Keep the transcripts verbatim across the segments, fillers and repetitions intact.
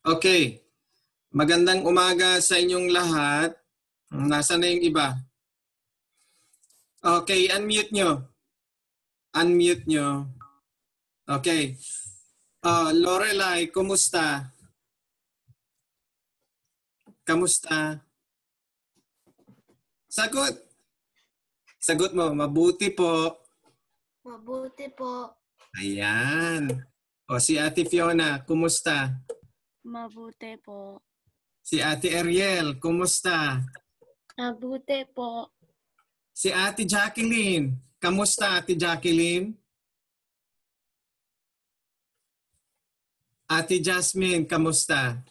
Okay. Magandang umaga sa inyong lahat. Nasaan na yung iba? Okay, unmute nyo. Unmute nyo. Okay. Uh, Lorelai, kumusta? Kamusta? Sagot. Sagot mo, mabuti po. Mabuti po. Ayan. O si Ate Fiona, kumusta? Mabuti po. Si Ate Ariel, kumusta? Mabuti po. Si Ate Jacqueline, kamusta Ate Jacqueline? Ate Jasmine, kamusta?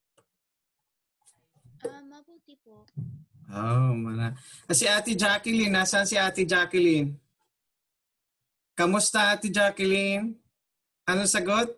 Ah, mabuti po. Oh, mara. Si Ate Jacqueline, nasaan si Ate Jacqueline? Kamusta Ate Jacqueline? Anong sagot?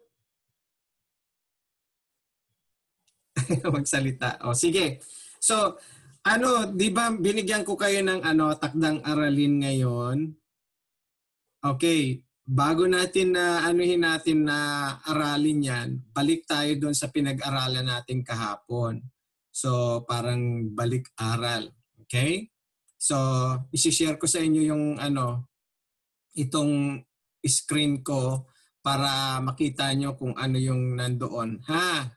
Magsalita. O sige. So, ano, 'di ba binigyan ko kayo ng ano takdang aralin ngayon? Okay. Bago natin na anuhin natin na aralin 'yan, balik tayo doon sa pinag-aralan natin kahapon. So, parang balik-aral. Okay? So, i-share ko sa inyo yung ano, itong screen ko para makita nyo kung ano yung nandoon. Ha?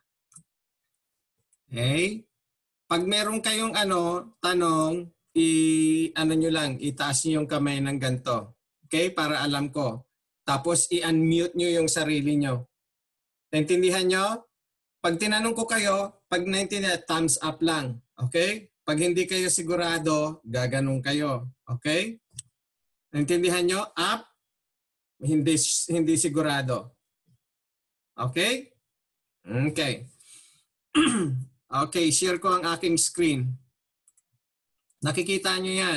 Okay? Pag meron kayong ano, tanong, i ano nyo lang, itaas nyo yung kamay ng ganito. Okay? Para alam ko. Tapos i-unmute nyo yung sarili nyo. Naintindihan nyo? Pag tinanong ko kayo, pag naintindihan, thumbs up lang. Okay? Pag hindi kayo sigurado, gaganong kayo. Okay? Naintindihan nyo? Up? Hindi, hindi sigurado. Okay? Okay. Okay, share ko ang aking screen. Nakikita nyo yan?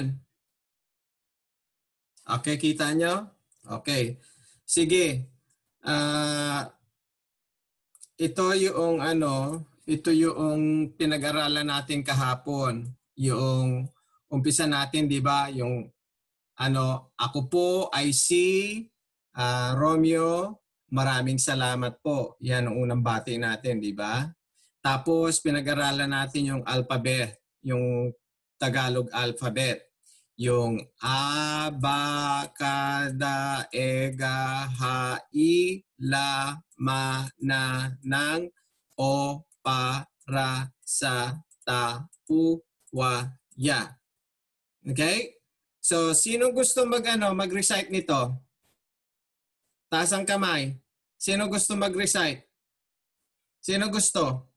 Okay, kita nyo? Okay. Sige. Uh, ito yung ano, ito yung pinag-aralan natin kahapon. Yung umpisa natin, di ba? Yung ano, ako po ay si uh, Romeo. Maraming salamat po. Yan ang unang bati natin, di ba? Tapos pinag-aralan natin yung alphabet, yung Tagalog alphabet. Yung A, Ba, Ka, Da, E, Ga, Ha, I, La, Ma, Na, Nang, O, Pa, Ra, Sa, Ta, U, Wa, Ya. Okay? So, sino gusto mag, ano, mag-recite nito? Taas ang kamay. Sino gusto mag-recite? Sino gusto?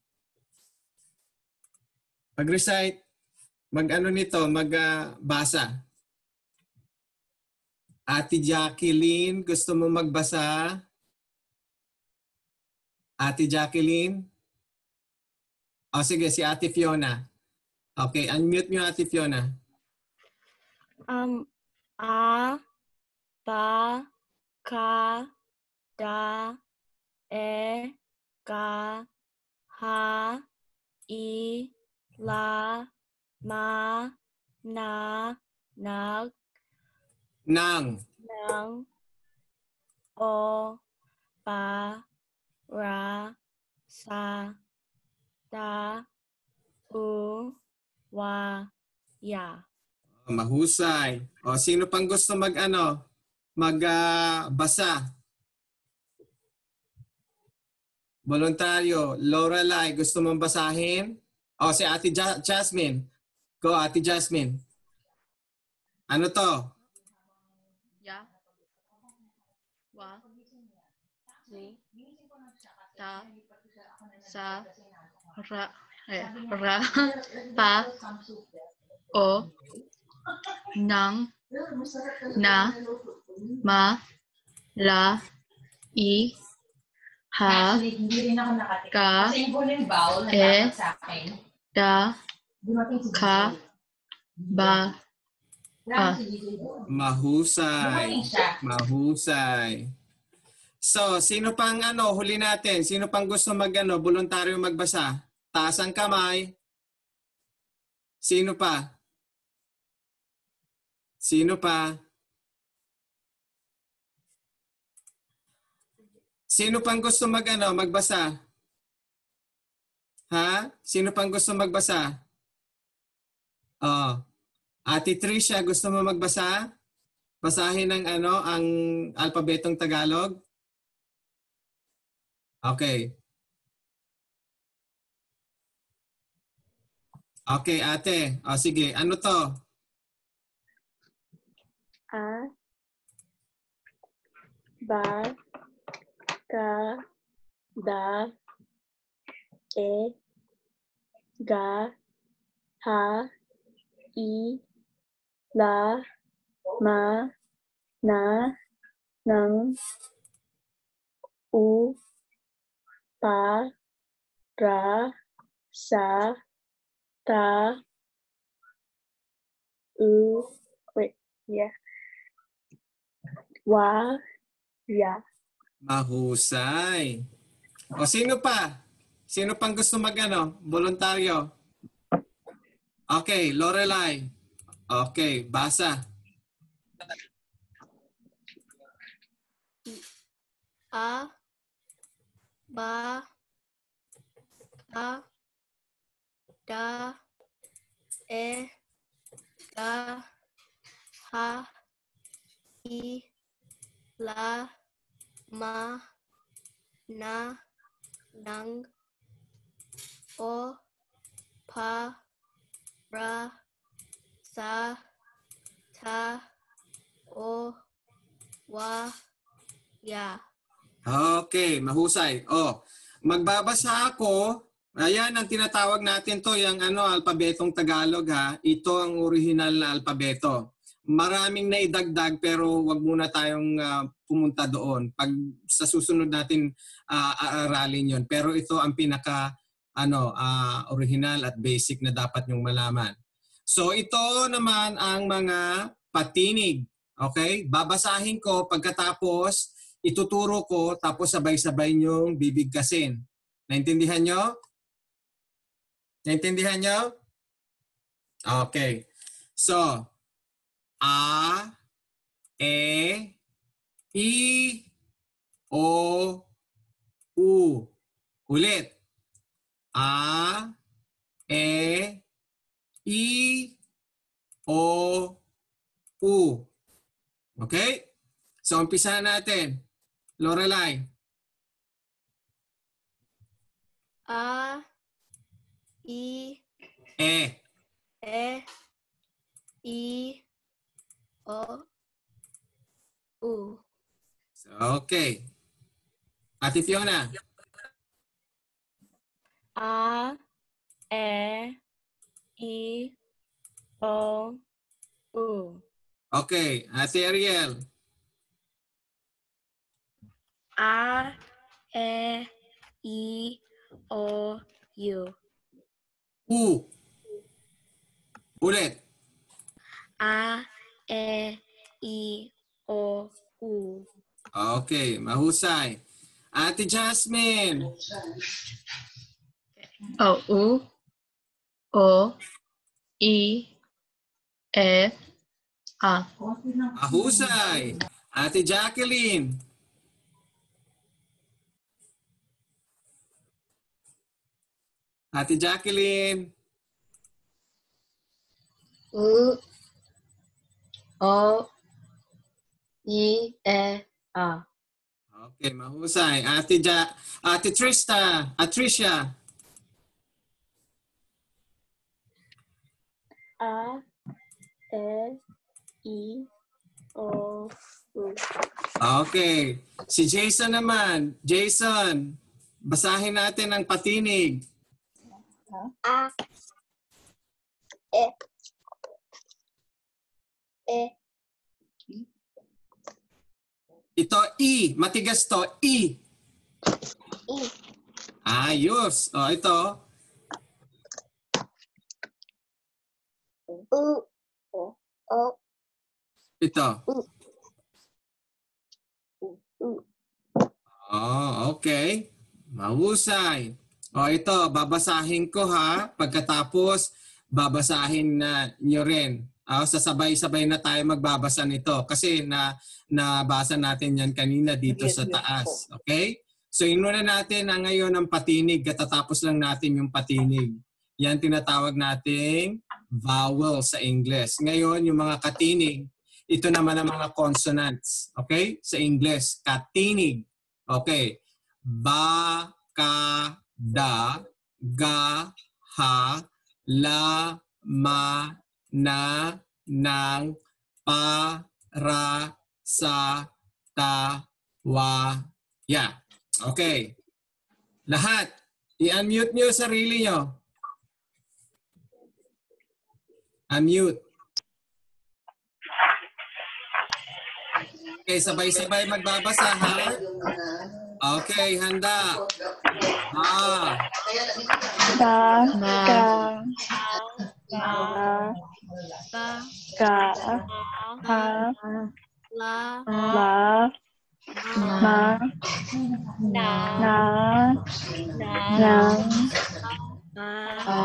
Mag-recite. Mag-ano nito? Mag-basa. Uh, Ate Jacqueline, gusto mo magbasa? Ate Jacqueline? O sige, si Ate Fiona. Okay, unmute nyo Ate Fiona. Um, A, Ba, Ka, Da, E, Ga, Ha, I, La, Ma, Na, Nag, Nang. Nang, O, Pa, Ra, Sa, Ta, U, Wa, Ya. Oh, mahusay. O sino pang gusto mag-ano? Magbasa? Uh, Voluntaryo. Lorelai, gusto mong basahin? O si Ate ja Jasmine. Go, Ate Jasmine. Ano to? Ya. Wa. Zi. Ta. Sa. Ra. Eh, ra. Pa. O. Nang. Na. Ma. La. I. Ha. Ka. E. Da. Ka. Ba. Ah. Mahusay. Mahusay. So, sino pang ano, huli natin? Sino pang gusto mag-ano, voluntaryo magbasa? Taas ang kamay. Sino pa? Sino pa? Sino pang gusto mag-ano, magbasa? Ha? Sino pang gusto magbasa? Oh. Ate Tricia, gusto mo magbasa? Basahin ng ano, ang alpabetong Tagalog? Okay. Okay, ate. O sige, ano to? A, ba, ka, da, e, ga, ha, i, la, ma, na, nang, u, pa, ra, sa, ta, u, wait, yeah, wa, ya. Mahusay. O sino pa? Sino pang gusto mag-ano? Voluntaryo? Okay, Lorelai. Okay, basa. A, ba, ka, da, e, ga, ha, i, la, ma, na, nang, o, pa, ra, sa, ta, o, wa, ya. Okay, mahusay. Oh, magbabasa ako. Ayan ang tinatawag natin to, yung ano, alpabetong Tagalog ha. Ito ang original na alpabeto. Maraming naidagdag pero wag muna tayong uh, pumunta doon. Pag sa susunod natin uh, aaralin 'yon. Pero ito ang pinaka ano, uh, original at basic na dapat nyong malaman. So ito naman ang mga patinig. Okay? Babasahin ko pagkatapos ituturo ko tapos sabay-sabay nyong bibigkasin. Naintindihan nyo? Naintindihan nyo? Okay. So, A, E, I, O, U. Ulit. A, E, I, O, U. Okay? So, umpisa natin. Lorelai. A, I, E. E, I, O, U. So, okay. Ate Fiona. A, E, I, O, U. Okay. Ate Ariel. A, E, I, O, U. U. Ulit. A, E, I, O, U. Okay. Mahusay. Ate Jasmine. O, U, O, I, E, A. Mahusay. Ate Jacqueline. Ate Jacqueline. U, O, I, E, A. Okay, mahusay. Ate ja Ate Trista, Atricia. A, E, I, O, U. Okay. Si Jason naman. Jason, basahin natin ang patinig. A, E, E, Ito, I. Matigas to. I. I, Ayos. O, ito. U, O, O, Ito. U, U. Oh, okay. Mahusay. O, ito. Babasahin ko ha. Pagkatapos, babasahin na nyo rin. Uh, sasabay-sabay na tayo magbabasa nito kasi na nabasa natin yan kanina dito sa taas. Okay? So inuna natin ang ngayon ang patinig. Katatapos lang natin yung patinig. Yan tinatawag nating vowel sa English. Ngayon yung mga katinig, ito naman ang mga consonants. Okay? Sa English, katinig. Okay. Ba, ka, da, ga, ha, la, ma, na, nang, pa, ra, sa, ta, wa, ya. Okay. Lahat, i-unmute nyo yung sarili nyo. Unmute. Okay, sabay-sabay magbabasa, ha? Okay, handa. Ah. Ka, Ma, ka, Ma, ka, ka, ka, ha, la, la, ma, ma, na, na, na, yang, ma, a,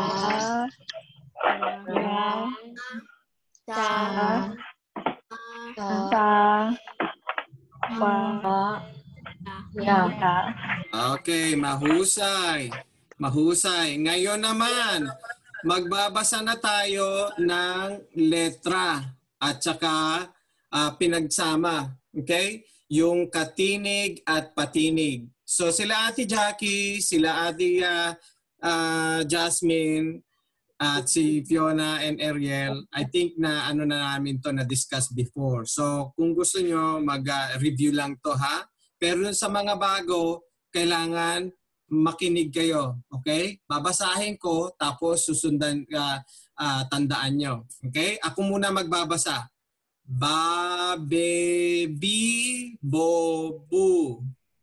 yang, sa, sa, sa, wa, ya. ya. Okay, mahusay. Mahusay. Ngayon naman, magbabasa na tayo ng letra at saka uh, pinagsama. Okay? Yung katinig at patinig. So sila Ate Jackie, sila Ate uh, uh, Jasmine, at si Fiona and Ariel, I think na ano na namin to na-discuss before. So kung gusto nyo, mag-review uh, lang to ha. Pero sa mga bago, kailangan makinig kayo. Okay? Babasahin ko tapos susundan, uh, uh, tandaan nyo. Okay? Ako muna magbabasa. Ba, be, bi, bo, bu.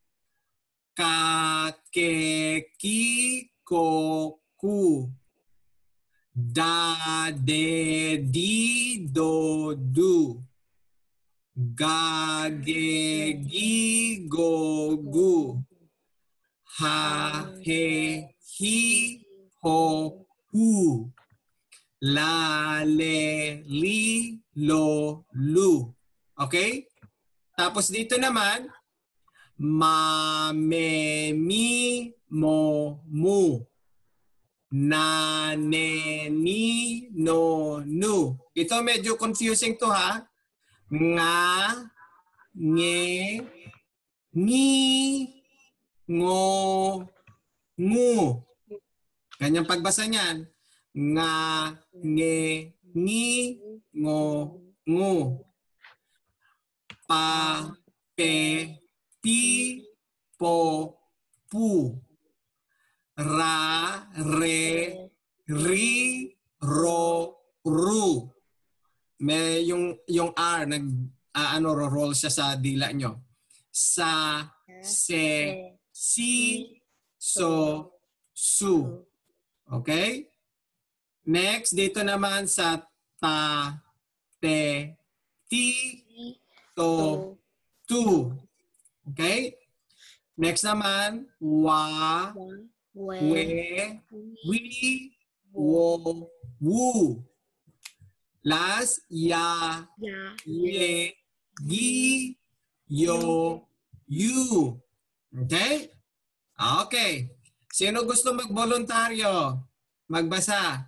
Ka, ke, ki, ko, ku. Da, de, di, do, du. Ga, ge, gi, go, gu. Ha, he, hi, ho, hu. La, le, li, lo, lu. Okay? Tapos dito naman, ma, me, mi, mo, mu. Na, ne, ni, no, nu. Ito medyo confusing to ha. Nga, nge, ni, ngo, ngu. Kanyang pagbasa niyan. Nga, nge, ni, ngo, ngu. Pa, pe, pi, po, pu. Ra, re, ri, ro, ru. May yung yung R nag uh, ano roll siya sa dila nyo. Sa, se, si, so, su. Okay? Next dito naman sa ta, te, ti, to, tu. Okay? Next naman wa, we, wi, wo, wu. Last, ya, ya, ye, gi, yo, you. Okay? Okay. Sino gusto mag-voluntaryo? Magbasa.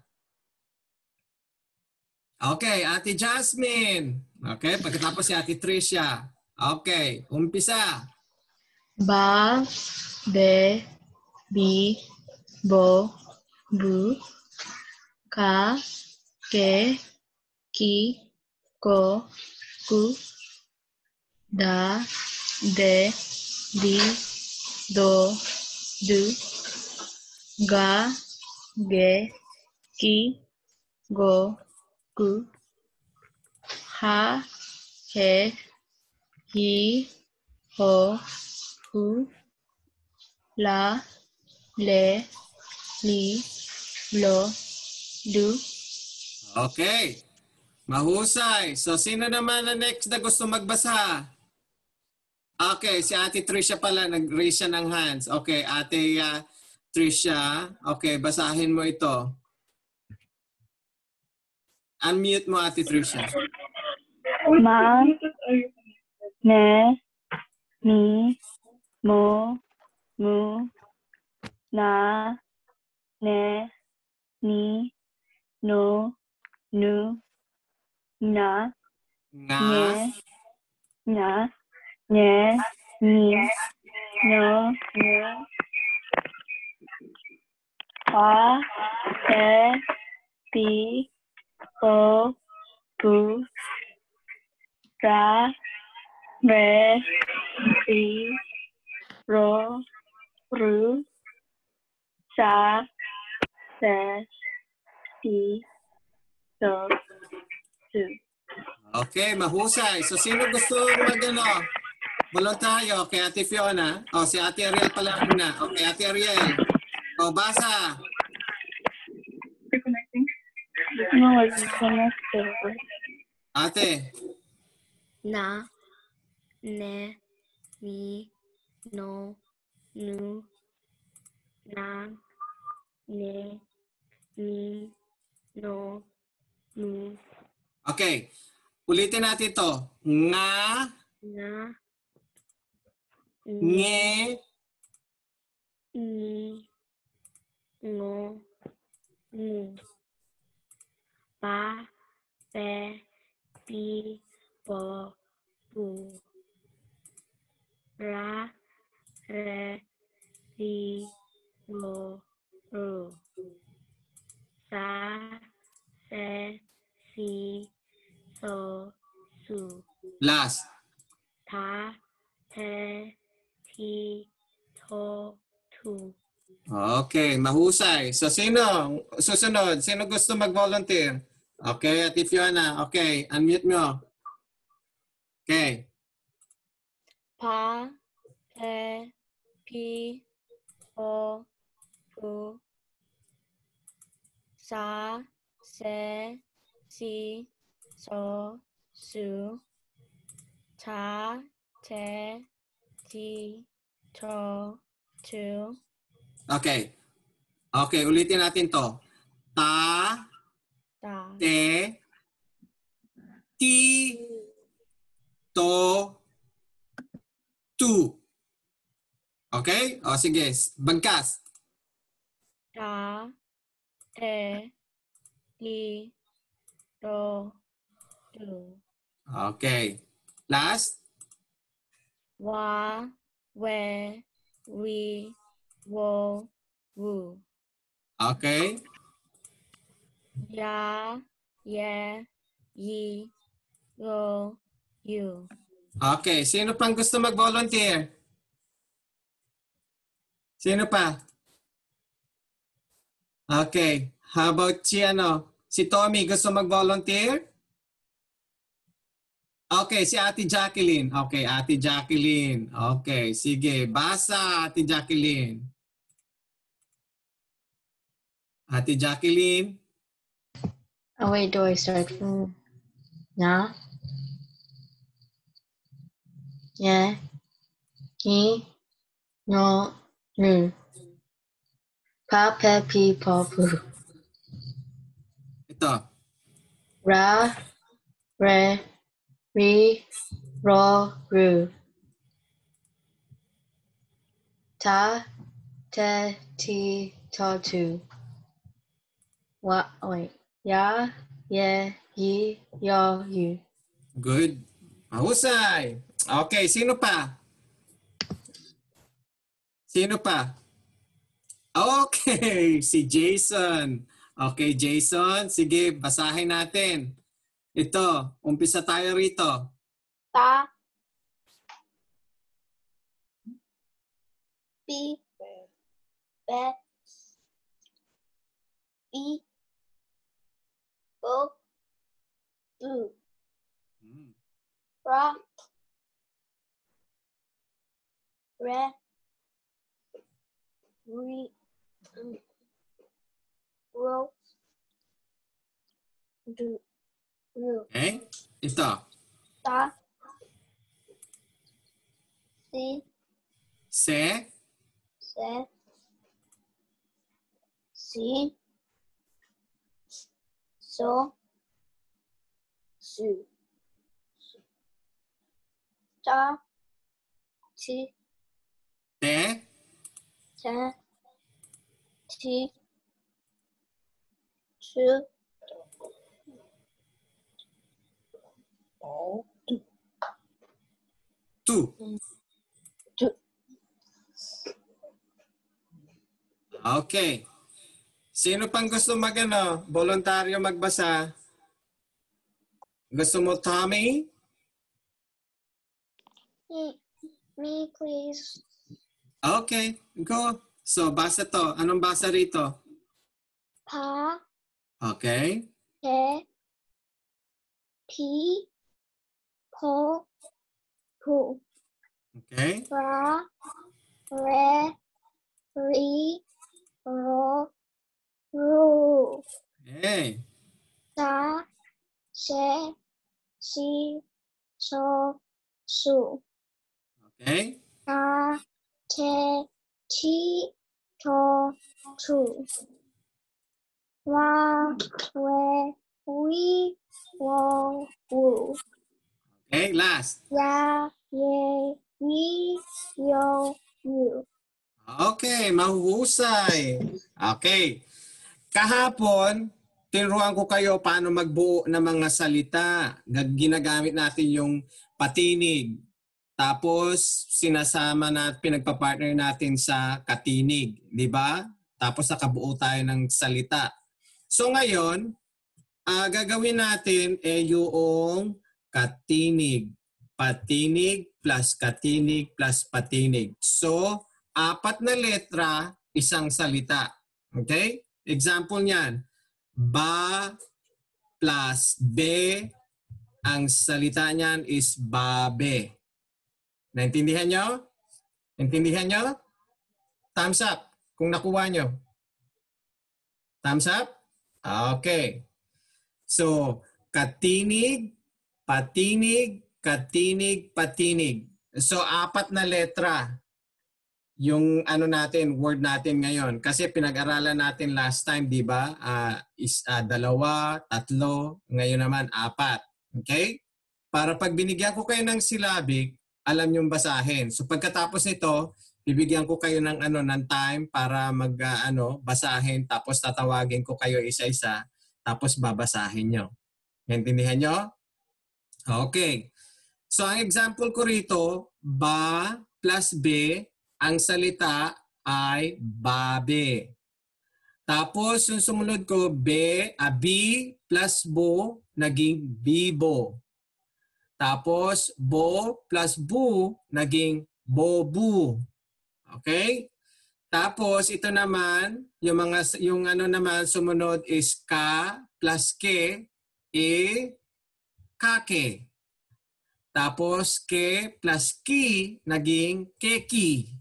Okay, Ate Jasmine. Okay, pagkatapos si Ate Tricia. Okay, umpisa. Ba, be, bi, bo, bu. Ka, ke, ki, ko, ku. Da, de, di, do, du. Ga, ge, ki, go, gu. Ha, he, hi, ho, hu. La, le, li, lo, lu. Okay. Mahusay. So, sino naman na next na gusto magbasa? Okay, si Ate Tricia pala, nag-raise siya ng hands. Okay, Ate uh, Tricia. Okay, basahin mo ito. Unmute mo, Ate Tricia. Ma, ne, ni, mo, mu, na, ne, ni, no, nu, na, Nga. nye, nya, nye, ni, no, nu, pa, pe, pi, po, pu, ra, re, ri, ro, ru, sa, se, si, so, su. Okay, mahusay. So, sino gusto mag-ano? Voluntaryo kay Ate Fiona. O, si Ate Ariel pala muna. Okay, Ate Ariel. O, basa. Reconnecting. No, reconnected. Ate. Na, ne, ni, no, nu, na, ne, ni, no, nu, Okay. Ulitin natin to. Nga, na, nge, ni, ngo, ngu, pa, pe, pi, po, pu, ra, re, ri, ro, ru, sa, se, si, so, su, last. ta, te, ti, to, tu. Okay, mahusay. So, sino? Susunod. Sino gusto mag-volunteer? Okay, Ate Fiona. Okay, unmute mo. Okay. Pa, pe, pi, po, pu, sa, se, si, so, su, ta, te, ti, to, tu. Okay. Okay, ulitin natin to. Ta, Ta, te, ti, to, tu. Okay? O sige, bagkas. ta, te, ti, to, tu. Okay. Last. Wa, we, we, wo, wu. Okay. Ya, ye, yi, yo, you. Okay, sino pang gusto mag-volunteer? Sino pa? Okay. How about si ano? Si Tommy gusto mag-volunteer? Okay, si Ate Jacqueline. Okay, Ate Jacqueline. Okay, sige. Basa, Ate Jacqueline. Ate Jacqueline. Oh, wait, do I start from now? Yeah. Ki. No. Nu. Pa, pe, pi, po, pu. Ito. Ra. Re. Ri. Ro. Ru. Ta. Te. Ti. To. Tu. Wa. Wait. Ya. Ye. Yi. Yo. You. Good. Mahusay. Okay, sino pa? Sino pa? Okay, si Jason. Okay, Jason. Sige, basahin natin. Ito, umpisa tayo rito. Ta, pi, pe, pi, po, pu, ra, re, ri, um, ro, du, ru, Okay? Ito. ta, si, Se, se, si, so, su, ta, ti, te, sa, si, su, Tu. tu, Okay. Sino pang gusto magano, voluntaryo magbasa? Gusto mo, Tommy? me, me please. Okay, go. So, basa to. Anong basa rito? Pa, Okay. pe, pi, po, pu, Okay. ra, re, ri, ro, ru, Hey. sa, se, si, so, su, Okay. ta, te, ti, to, tu, wa, we, we, wo, wu, Okay, last. ya, ye, yi, yo, yu. Okay, mahuhusay. Okay. Kahapon, tinuruan ko kayo paano magbuo ng mga salita. Gag- Ginagamit natin yung patinig. Tapos, sinasama na pinagpapartner natin sa katinig. Di ba? Tapos, nakabuo tayo ng salita. So, ngayon, ah, gagawin natin eh yung katinig. Patinig plus katinig plus patinig. So, apat na letra, isang salita. Okay? Example niyan. Ba plus be. Ang salita niyan is babe. Naintindihan nyo? Naintindihan nyo? Thumbs up kung nakuha nyo. Thumbs up? Okay. So, katinig, patinig, katinig, patinig. So, apat na letra yung ano natin, word natin ngayon. Kasi pinag-aralan natin last time, di ba? Uh, is uh, dalawa, tatlo, ngayon naman apat. Okay? Para pag binigyan ko kayo ng syllabic, alam niyong basahin. So pagkatapos nito, bibigyan ko kayo ng ano ng time para mag uh, ano, basahin, tapos tatawagin ko kayo isa-isa, tapos babasahin niyo. Naintindihan niyo? Okay. So ang example ko rito, ba plus be, ang salita ay babe. Tapos yung sumunod ko, be, a bi plus bo, naging bibo. Tapos bo plus bu, naging bobu. Okay? Tapos ito naman, yung mga yung ano naman sumunod is ka plus ke, e kake. Tapos ke plus ki, naging keki.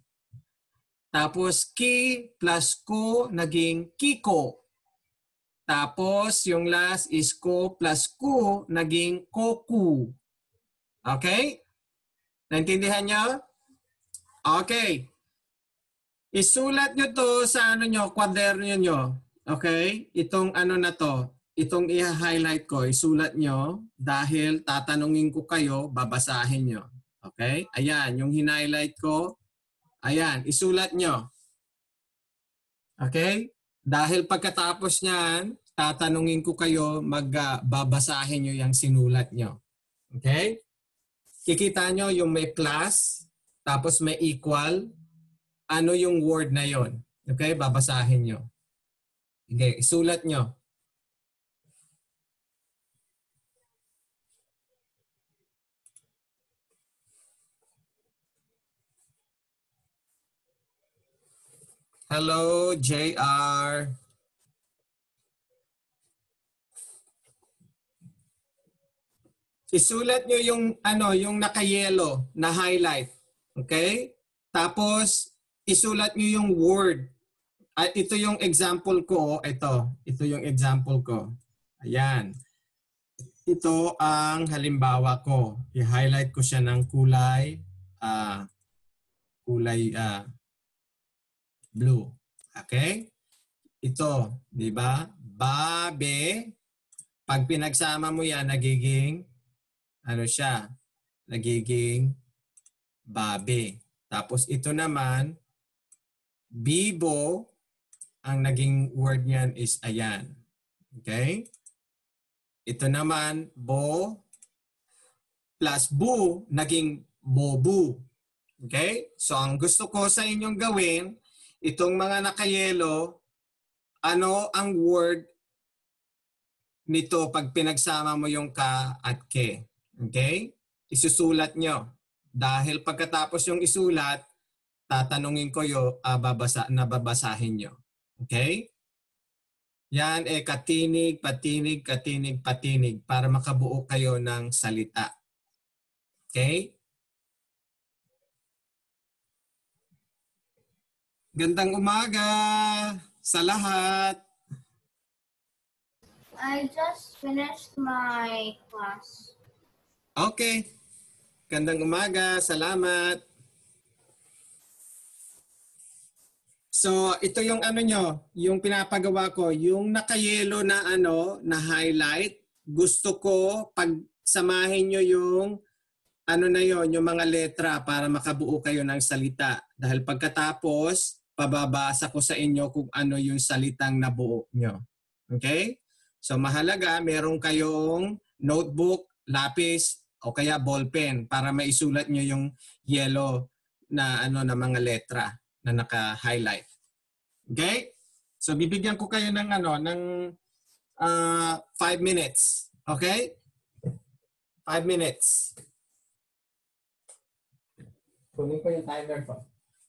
Tapos ki plus ko, naging kiko. Tapos yung last is ko plus ku, naging koku. Okay? Naintindihan nyo? Okay. Isulat nyo to sa ano nyo, kwaderno nyo. Okay? Itong ano na to, itong i-highlight ko, isulat nyo dahil tatanungin ko kayo, babasahin nyo. Okay? Ayan, yung hinighlight ko. Ayan, isulat nyo. Okay? Dahil pagkatapos niyan, tatanungin ko kayo, magbabasahin nyo yung sinulat nyo. Okay? Kikita nyo yung may plus, tapos may equal, ano yung word na yon. Okay? Babasahin nyo. Okay, isulat nyo. Hello, J R. Isulat nyo yung ano, yung naka-yellow na highlight. Okay? Tapos isulat nyo yung word. At ito yung example ko, ito. Ito yung example ko. Ayan. Ito ang halimbawa ko. I-highlight ko siya ng kulay uh, kulay uh, blue. Okay? Ito, di ba? Babe. Pag pinagsama mo yan, nagiging ano siya? Nagiging babe. Tapos ito naman, Bibo, ang naging word niyan is ayan. Okay? Ito naman, bo plus bu, naging bobu. Okay? So ang gusto ko sa inyong gawin, itong mga nakayelo, ano ang word nito pag pinagsama mo yung ka at ke? Okay? Isusulat nyo. Dahil pagkatapos yung isulat, tatanungin ko yung uh, babasa, nababasahin nyo. Okay? Yan eh katinig, patinig, katinig, patinig para makabuo kayo ng salita. Okay? Gandang umaga sa lahat. I just finished my class. Okay. Gandang umaga. Salamat. So, ito yung ano nyo, yung pinapagawa ko, yung nakayelo na ano, na highlight. Gusto ko pag samahin nyo yung ano na yon, yung mga letra para makabuo kayo ng salita. Dahil pagkatapos, pababasa ko sa inyo kung ano yung salitang nabuo nyo. Okay? So mahalaga, meron kayong notebook, lapis, o kaya ballpen para maisulat nyo yung yellow na ano na mga letra na naka-highlight. Okay? So bibigyan ko kayo ng ano ng uh, five minutes. Okay? Five minutes. Kunin ko yung timer ko.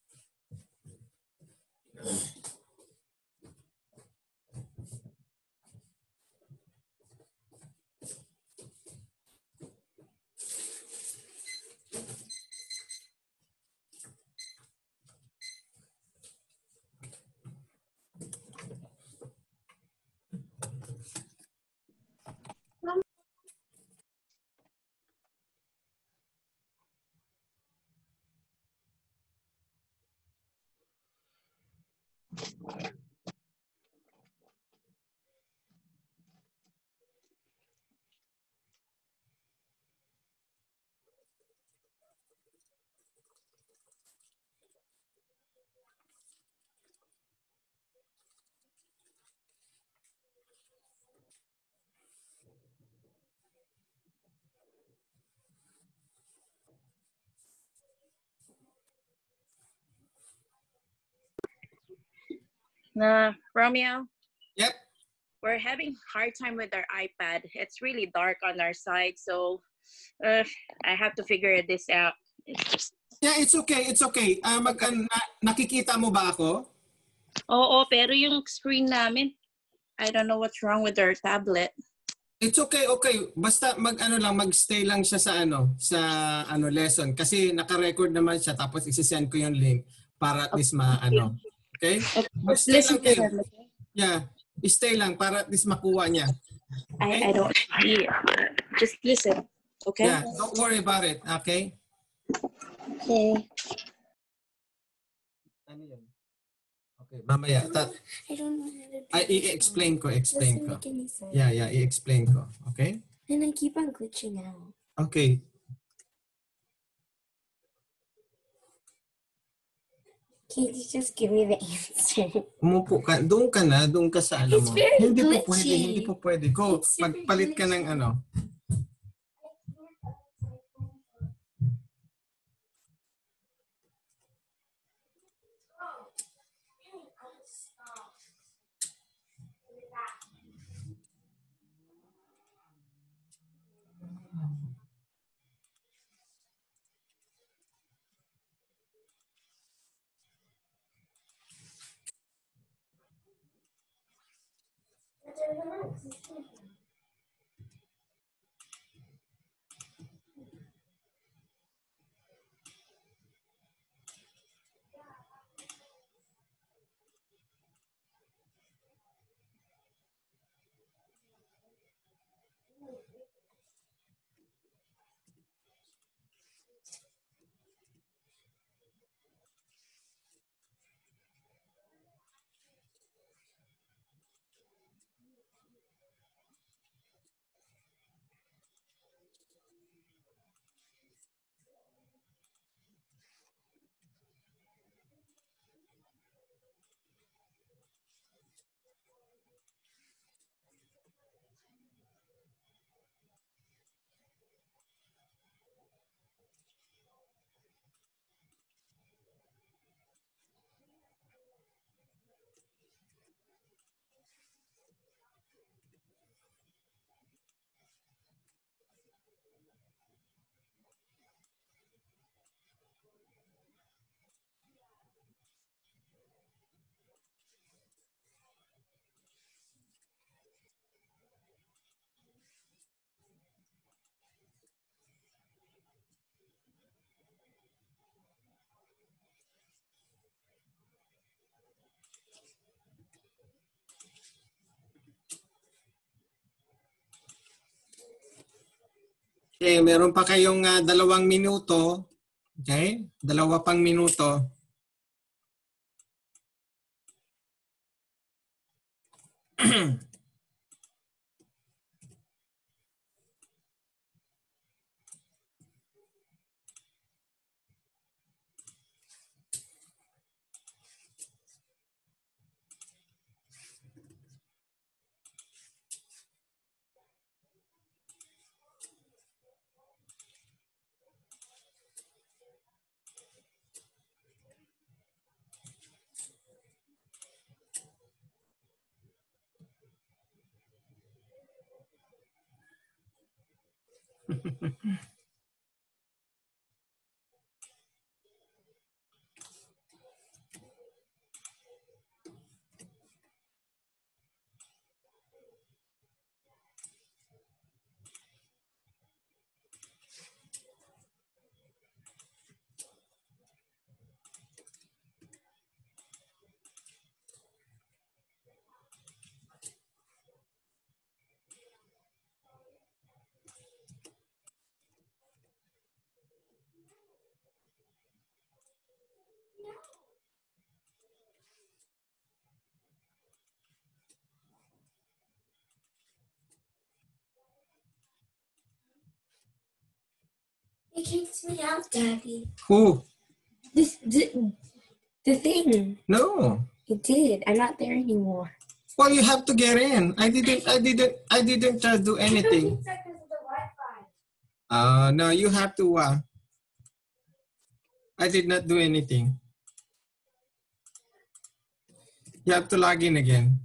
Uh, Romeo? Yep. We're having a hard time with our iPad. It's really dark on our side, so uh, I have to figure this out. It's just... Yeah, it's okay. It's okay. Uh, mag, uh, na, nakikita mo ba ako? Oo, pero yung screen namin, I don't know what's wrong with our tablet. It's okay, okay. Basta mag ano lang, mag-stay lang siya sa ano, sa ano lesson kasi naka-record naman siya tapos i-send ko yung link para at least ma-ano. Okay? Okay, But just stay listen lang to kayo. them, okay? Yeah. Stay lang para at least makuha niya. Okay? I, I don't see it. Just listen, okay? Yeah, don't worry about it. Okay? Okay. Ano yun? Okay, mamaya. Ta- I don't know how to do Ay, i-explain ko, explain Doesn't ko. make any sense. Yeah, yeah, i-explain ko. Okay? And I keep on glitching out. Okay. Can't you just give me the answer? Umupo ka. Doon ka na. Doon ka sa ano It's mo. very Hindi po glitchy. pwede. Hindi po pwede. Go. It's super Magpalit ka ng glitchy. ano. Okay, meron pa kayong uh, dalawang minuto. Okay? Dalawa pang minuto. It kicks me out, Daddy. Who? This the, the thing. No. It did. I'm not there anymore. Well, you have to get in. I didn't. I didn't. I didn't uh, do anything. Uh, no, you have to. Uh, I did not do anything. You have to log in again.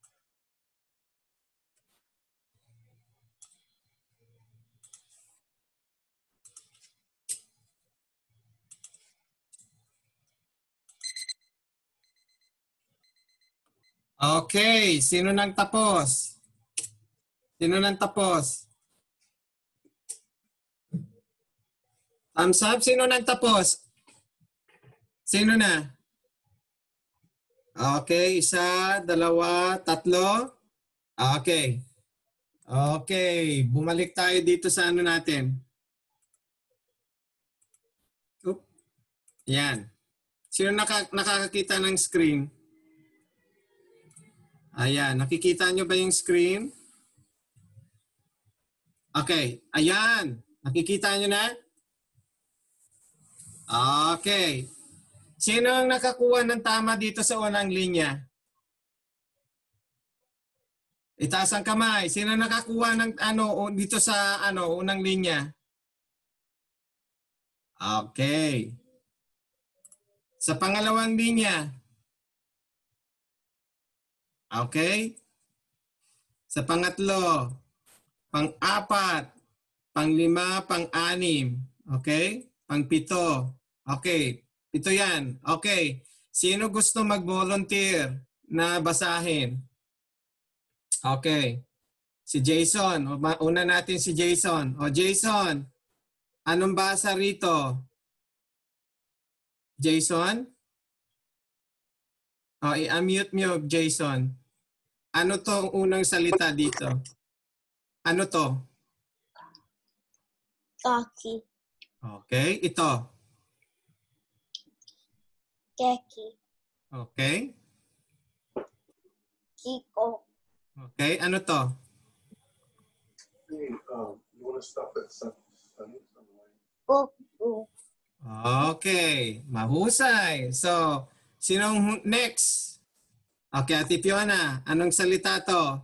Okay, sino nang tapos? Sino nang tapos? Thumbs up, sino nang tapos? Sino na? Okay, isa, dalawa, tatlo. Okay. Okay, bumalik tayo dito sa ano natin. Oop. Yan. Sino naka, nakakakita ng screen? Ayan, nakikita nyo ba yung screen? Okay, ayan. Nakikita nyo na? Okay. Sino ang nakakuha ng tama dito sa unang linya? Itaas ang kamay. Sino nakakuha ng ano dito sa ano unang linya? Okay. Sa pangalawang linya? Okay. Sa pangatlo, pang-apat, pang-lima, pang-anim. Okay? Pang-pito. Okay. Ito yan. Okay. Sino gusto mag-volunteer na basahin? Okay. Si Jason. Una natin si Jason. O Jason, anong basa rito? Jason? O i-unmute nyo, Jason. Ano to ang unang salita dito? Ano to? Kaki. Okay. Ito. Keki. Okay. Kiko. Okay. Ano to? Hey, um, you want to stop at sun, sunny somewhere? Kuku. Okay. Mahusay. So, sinong next? Okay, Ate Fiona. Anong salita to?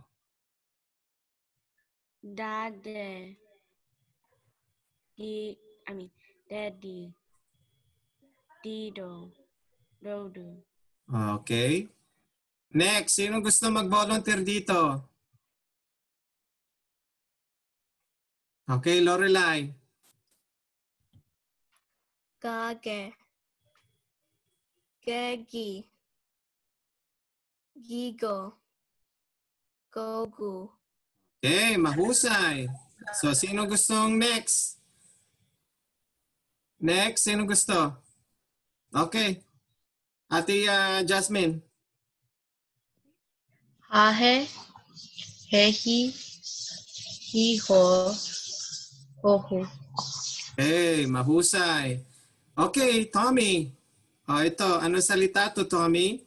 Dade. Di, I mean, daddy. Dido. Dodo. Okay. Next, sino gusto mag-volunteer dito? Okay, Lorelai. Kage. Gegi. Gigo. Gogu. Okay, mahusay. So, sino gustong next? Next, sino gusto? Okay. Ate uh, Jasmine. Hahe, hehi, hiho, Oho. Okay, mahusay. Okay, Tommy. O ito, anong salita to, Tommy?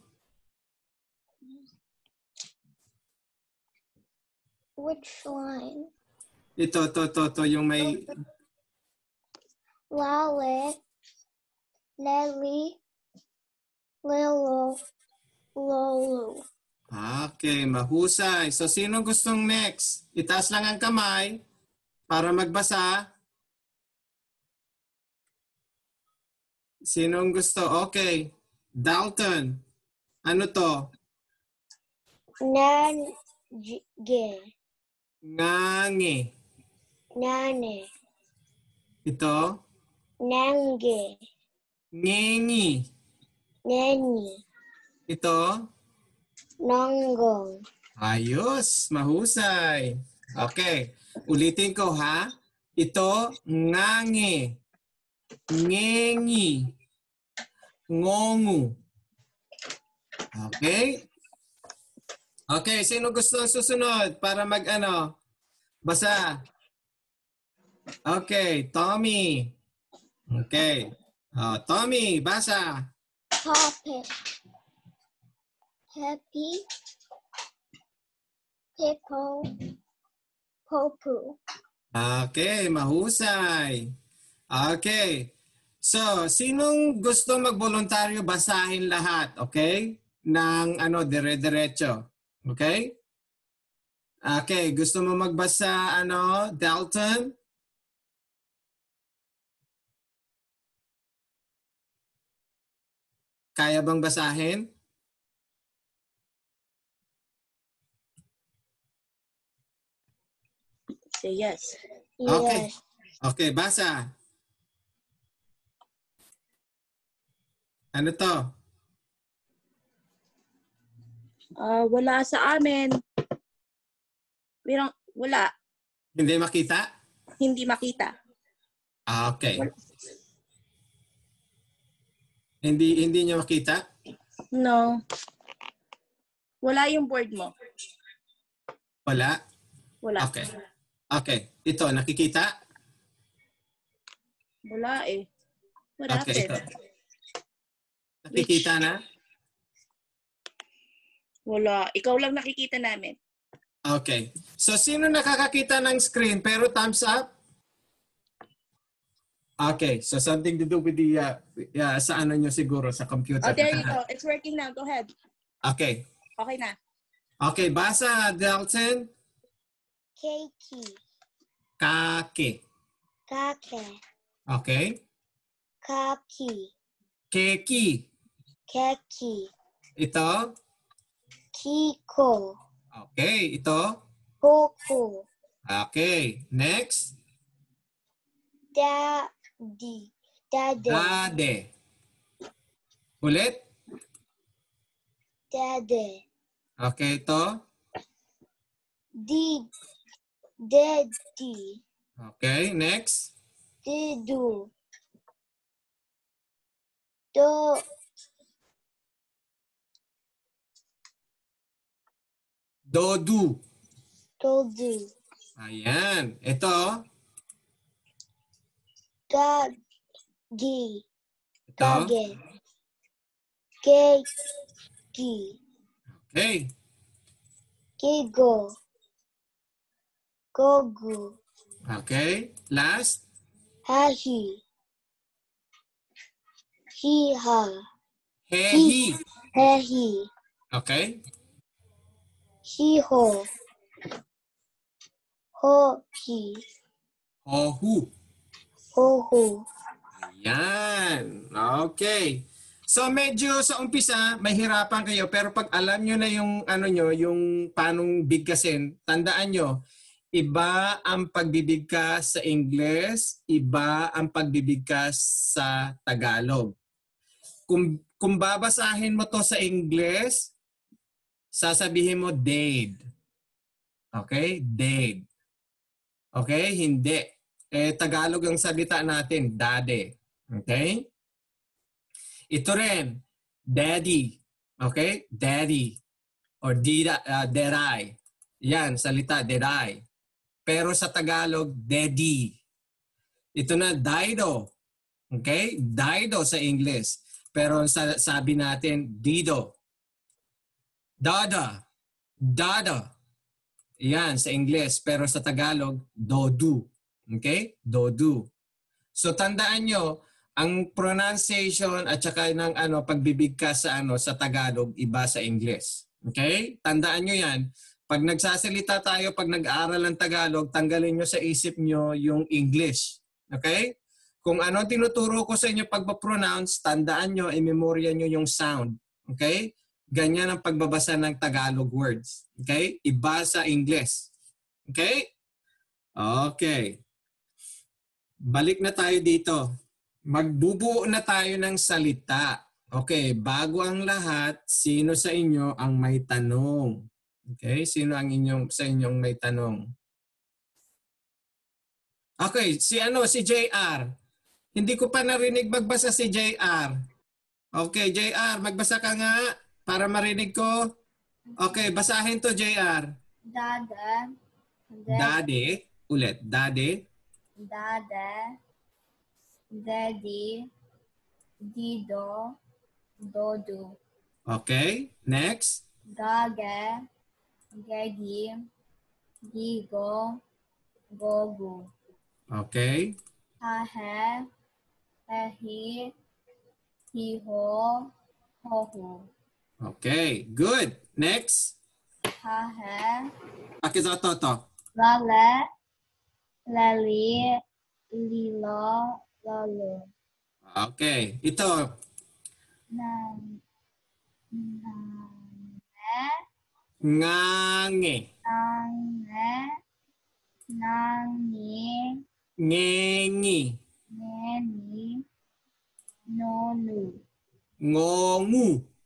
Which line? Ito, to, to, to, yung may... Lale, Lely, Lilo, Lolo. Okay, mahusay. So, sino gustong next? Itaas lang ang kamay para magbasa. Sinong gusto? Okay. Dalton. Ano to? Nange, Ngangi. Nane, Ito? Nange, Ngengi. Neni, Ito? Nonggong. Ayos. Mahusay. Okay. Ulitin ko ha. Ito, ngangi. Ngengi. Ngongu. Okay? Okay, sino gusto ang susunod para mag-ano? Basa. Okay, Tommy. Okay. Oh, Tommy, basa. Topic. Happy. Hippo. Popu. Okay, mahusay. Okay. So, sinong gusto magboluntaryo basahin lahat, okay? Ng ano, dire-diretso. Okay? Okay, gusto mo magbasa, ano, Dalton? Kaya bang basahin? Say yes. Okay. Yes. Okay, basa. Ano to? Uh, wala sa amin. Wirang, wala. Hindi makita? Hindi makita. Ah, okay. Hindi hindi niyo makita? No. Wala yung board mo. Wala? Wala. Okay. Okay. Ito, nakikita? Wala eh. Wala Okay, ito. eh. Nakikita na? Wala. Ikaw lang nakikita namin. Okay. So, sino nakakakita ng screen pero thumbs up? Okay. So, something to do with the, uh, uh, sa ano nyo siguro, sa computer. Oh, there you go. It's working now. Go ahead. Okay. Okay na. Okay. Basa, Dalton. Keiki. Kake. Kake. Okay. Kaki. Keki. Keki. Ito. Kiko. Okay. Ito. Koku. Okay. Next. Daddy. Dade. Dade. Ulit. Dade. Okay. Ito. Di. Daddy. Okay. Next. Didu. Do. Dodu. Dodu. Ayan. Ito. Gagi. Ito. Gage. Geki. Okay. Gigo. Gogu. Okay. Last. Hahi. Hiha. Hehi. Hehi. Okay. Hiho. Hohi. Hohu. Hohu. Ayan. Okay. So medyo sa umpisa, mahirapan kayo. Pero pag alam nyo na yung ano nyo, yung panong bigkasin, tandaan nyo, iba ang pagbibigkas sa Ingles, iba ang pagbibigkas sa Tagalog. Kung, kung babasahin mo to sa Ingles, sasabihin mo dade. Okay? Dade. Okay? Hindi. Eh, Tagalog ang salita natin, dade. Okay? Ito rin, daddy. Okay? Daddy. Or dida, uh, deray. Yan, salita, deray. Pero sa Tagalog, daddy. Ito na, dido. Okay? Dido sa English. Pero sa, sabi natin, dido. Dada. Dada. Yan, sa English. Pero sa Tagalog, dodu. Okay? Dodu. So tandaan nyo, ang pronunciation at saka ng ano, pagbibig ka sa, ano, sa Tagalog, iba sa English. Okay? Tandaan nyo yan. Pag nagsasalita tayo, pag nag-aaral ng Tagalog, tanggalin nyo sa isip nyo yung English. Okay? Kung ano tinuturo ko sa inyo pagpapronounce, tandaan nyo, i-memorya nyo yung sound. Okay? Ganyan ang pagbabasa ng Tagalog words. Okay? Iba sa English. Okay? Okay. Balik na tayo dito. Magbubuo na tayo ng salita. Okay, bago ang lahat, sino sa inyo ang may tanong? Okay, sino ang inyong sa inyong may tanong? Okay, si ano, si J R. Hindi ko pa narinig magbasa si J R. Okay, J R, magbasa ka nga para marinig ko. Okay, basahin to J R. Dada. Daddy. Ulit. Daddy. Dada. Daddy. Dido. Dodo. Okay, next. Gaga. Gagi. Gigo. Gogo. Okay. Haha. Hahi. Hiho. Hoho. Okay, good. Next. Haha. Pakizoto to. Lala. Lali. Lilo. Lolo. Okay, ito. Nan. Nange. Ngange. Nange. Nangi. Ngengi. Neni. Nonu. Ngongu.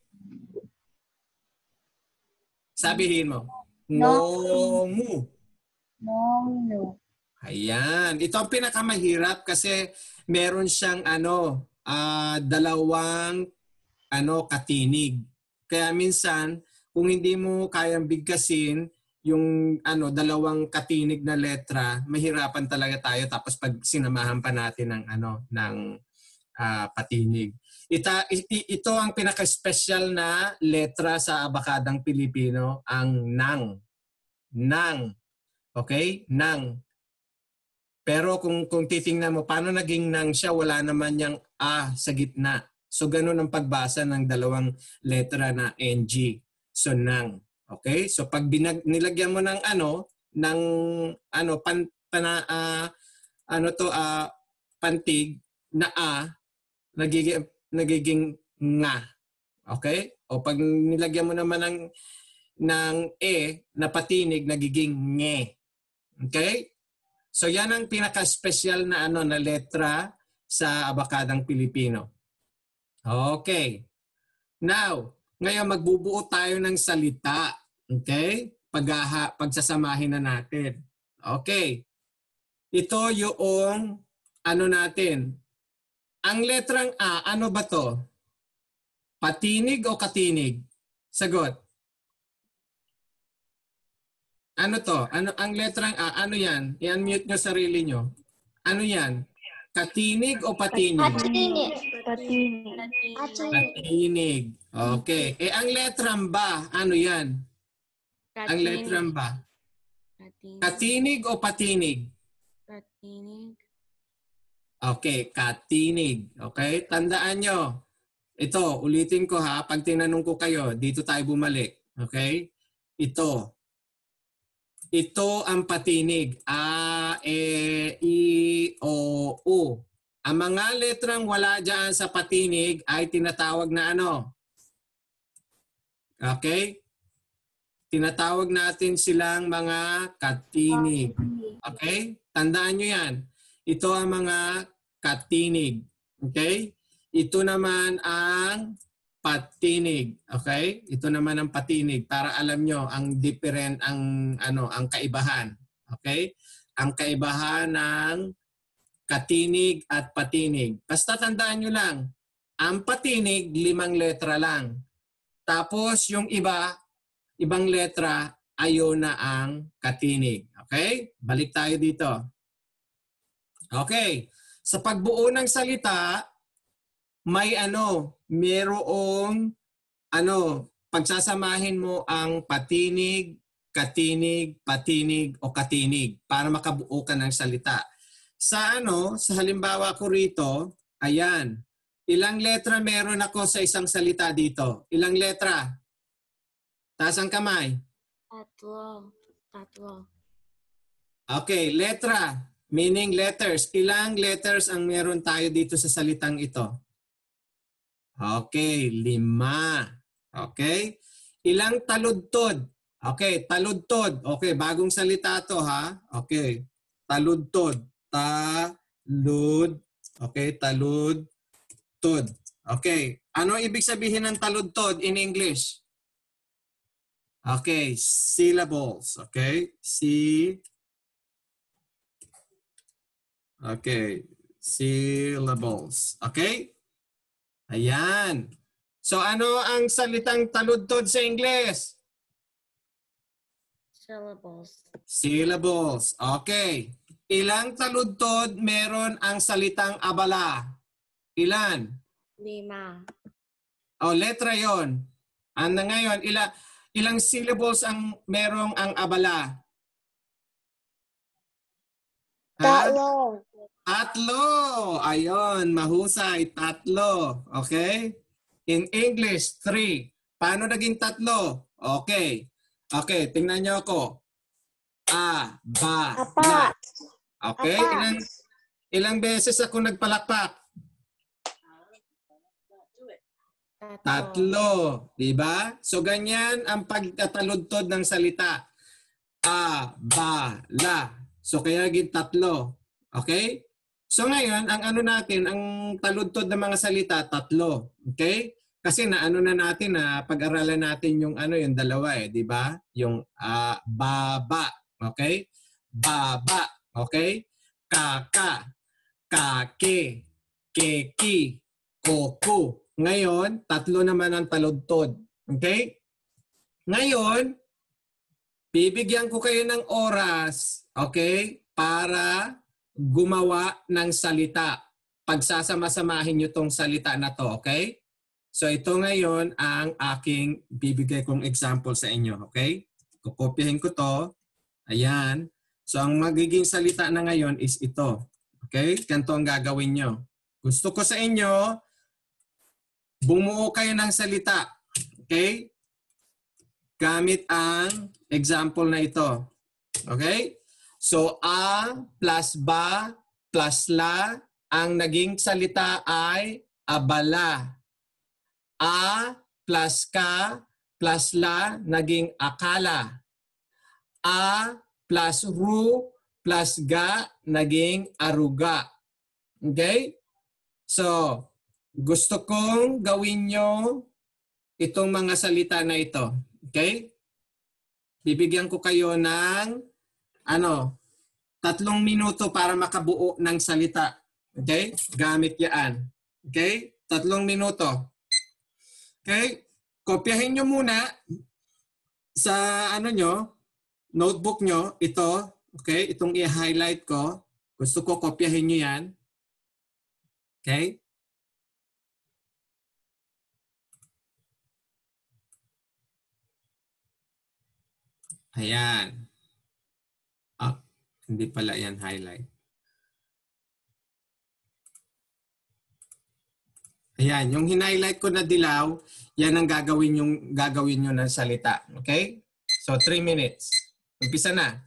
Sabihin mo. No. Ngongu. Nonu. Ayan. Ito ang pinakamahirap kasi meron siyang ano, ah, dalawang ano, katinig. Kaya minsan, kung hindi mo kayang bigkasin yung ano, dalawang katinig na letra, mahirapan talaga tayo tapos pag sinamahan pa natin ng ano, ng ah, patinig. Ita, ito, ito ang pinaka-special na letra sa abakadang Pilipino, ang nang. Nang. Okay? Nang. Pero kung kung titingnan mo paano naging nang siya, wala naman yang a sa gitna. So ganun ang pagbasa ng dalawang letra na N G. So nang. Okay? So pag binag, nilagyan mo ng ano, ng ano pan, pana, uh, ano to uh, pantig na a, nagiging nagiging nga. Okay? O pag nilagyan mo naman ng ng e na patinig, nagiging nge. Okay? So yan ang pinaka-special na ano na letra sa abakadang Pilipino. Okay. Now, ngayon magbubuo tayo ng salita. Okay? Paghaha, pagsasamahin na natin. Okay. Ito yung ano natin. Ang letrang A, ano ba to? Patinig o katinig? Sagot. Ano to? Ano ang letrang A? Ano yan? I-unmute nyo sarili nyo. Ano yan? Katinig o patinig? Patinig. Patinig. Patinig. Okay. Eh ang letrang ba? Ano yan? Ang letrang ba? Katinig. Katinig o patinig? Katinig. Okay, katinig. Okay? Tandaan nyo. Ito, ulitin ko ha. Pag tinanong ko kayo, dito tayo bumalik. Okay? Ito. Ito ang patinig. A, E, I, O, U. Ang mga letrang wala dyan sa patinig ay tinatawag na ano? Okay? Tinatawag natin silang mga katinig. Okay? Tandaan nyo yan. Ito ang mga katinig. Okay? Ito naman ang patinig. Okay? Ito naman ang patinig para alam nyo ang different, ang ano, ang kaibahan. Okay? Ang kaibahan ng katinig at patinig. Basta tandaan nyo lang, ang patinig limang letra lang. Tapos yung iba, ibang letra, ayon na ang katinig. Okay? Balik tayo dito. Okay. Sa pagbuo ng salita, may ano, merong ano, pagsasamahin mo ang patinig, katinig, patinig o katinig para makabuo ka ng salita. Sa ano, sa halimbawa ko rito, ayan, ilang letra meron ako sa isang salita dito? Ilang letra? Taas ang kamay. Tatlo. Tatlo. Okay, letra, meaning letters. Ilang letters ang meron tayo dito sa salitang ito? Okay, lima. Okay? Ilang taludtod? Okay, taludtod. Okay, bagong salita to ha. Okay, taludtod. Talud. Okay, taludtod. Okay, ano ibig sabihin ng taludtod in English? Okay, syllables. Okay, si. Okay, syllables. Okay? Ayan. So ano ang salitang taludtod sa English? Syllables. Syllables. Okay. Ilang taludtod meron ang salitang abala? Ilan? Lima. O, letra yon. Ano ngayon? Ila, ilang syllables ang merong ang abala? Ha? Tatlo. Tatlo. Ayon, mahusay. Tatlo. Okay? In English, three. Paano naging tatlo? Okay. Okay, tingnan niyo ako. A, ba, la. Apat. Okay? Apat. Ilang, ilang beses ako nagpalakpak? Tatlo. Tatlo. Diba? So, ganyan ang pagtataludtod ng salita. A, ba, la. So, kaya naging tatlo. Okay? So, ngayon, ang ano natin, ang taludtod ng mga salita, tatlo. Okay? Kasi naano na natin na pag-aralan natin yung ano yung dalawa eh, di ba? Yung uh, baba, okay? Baba, okay? Kaka, kake, keki, koko. Ngayon, tatlo naman ang taludtod. Okay? Ngayon, bibigyan ko kayo ng oras, okay? Para gumawa ng salita. Pagsasama-samahin nyo tong salita na to, okay? So ito ngayon ang aking bibigay kong example sa inyo, okay? Kukopyahin ko to. Ayan. So ang magiging salita na ngayon is ito. Okay? Ganito ang gagawin nyo. Gusto ko sa inyo, bumuo kayo ng salita. Okay? Gamit ang example na ito. Okay? So a plus ba plus la, ang naging salita ay abala. A plus ka plus la naging akala. A plus ru plus ga naging aruga. Okay? So, gusto kong gawin nyo itong mga salita na ito. Okay? Bibigyan ko kayo ng ano, tatlong minuto para makabuo ng salita. Okay? Gamit yan. Okay? Tatlong minuto. Okay? Kopyahin nyo muna sa ano nyo, notebook nyo, ito. Okay? Itong i-highlight ko. Gusto ko kopyahin nyo yan. Okay? Ayan. Ah, hindi pala yan highlight. Ayan, yung hinighlight ko na dilaw, yan ang gagawin yung gagawin nyo ng salita. Okay? So, three minutes. Umpisa na.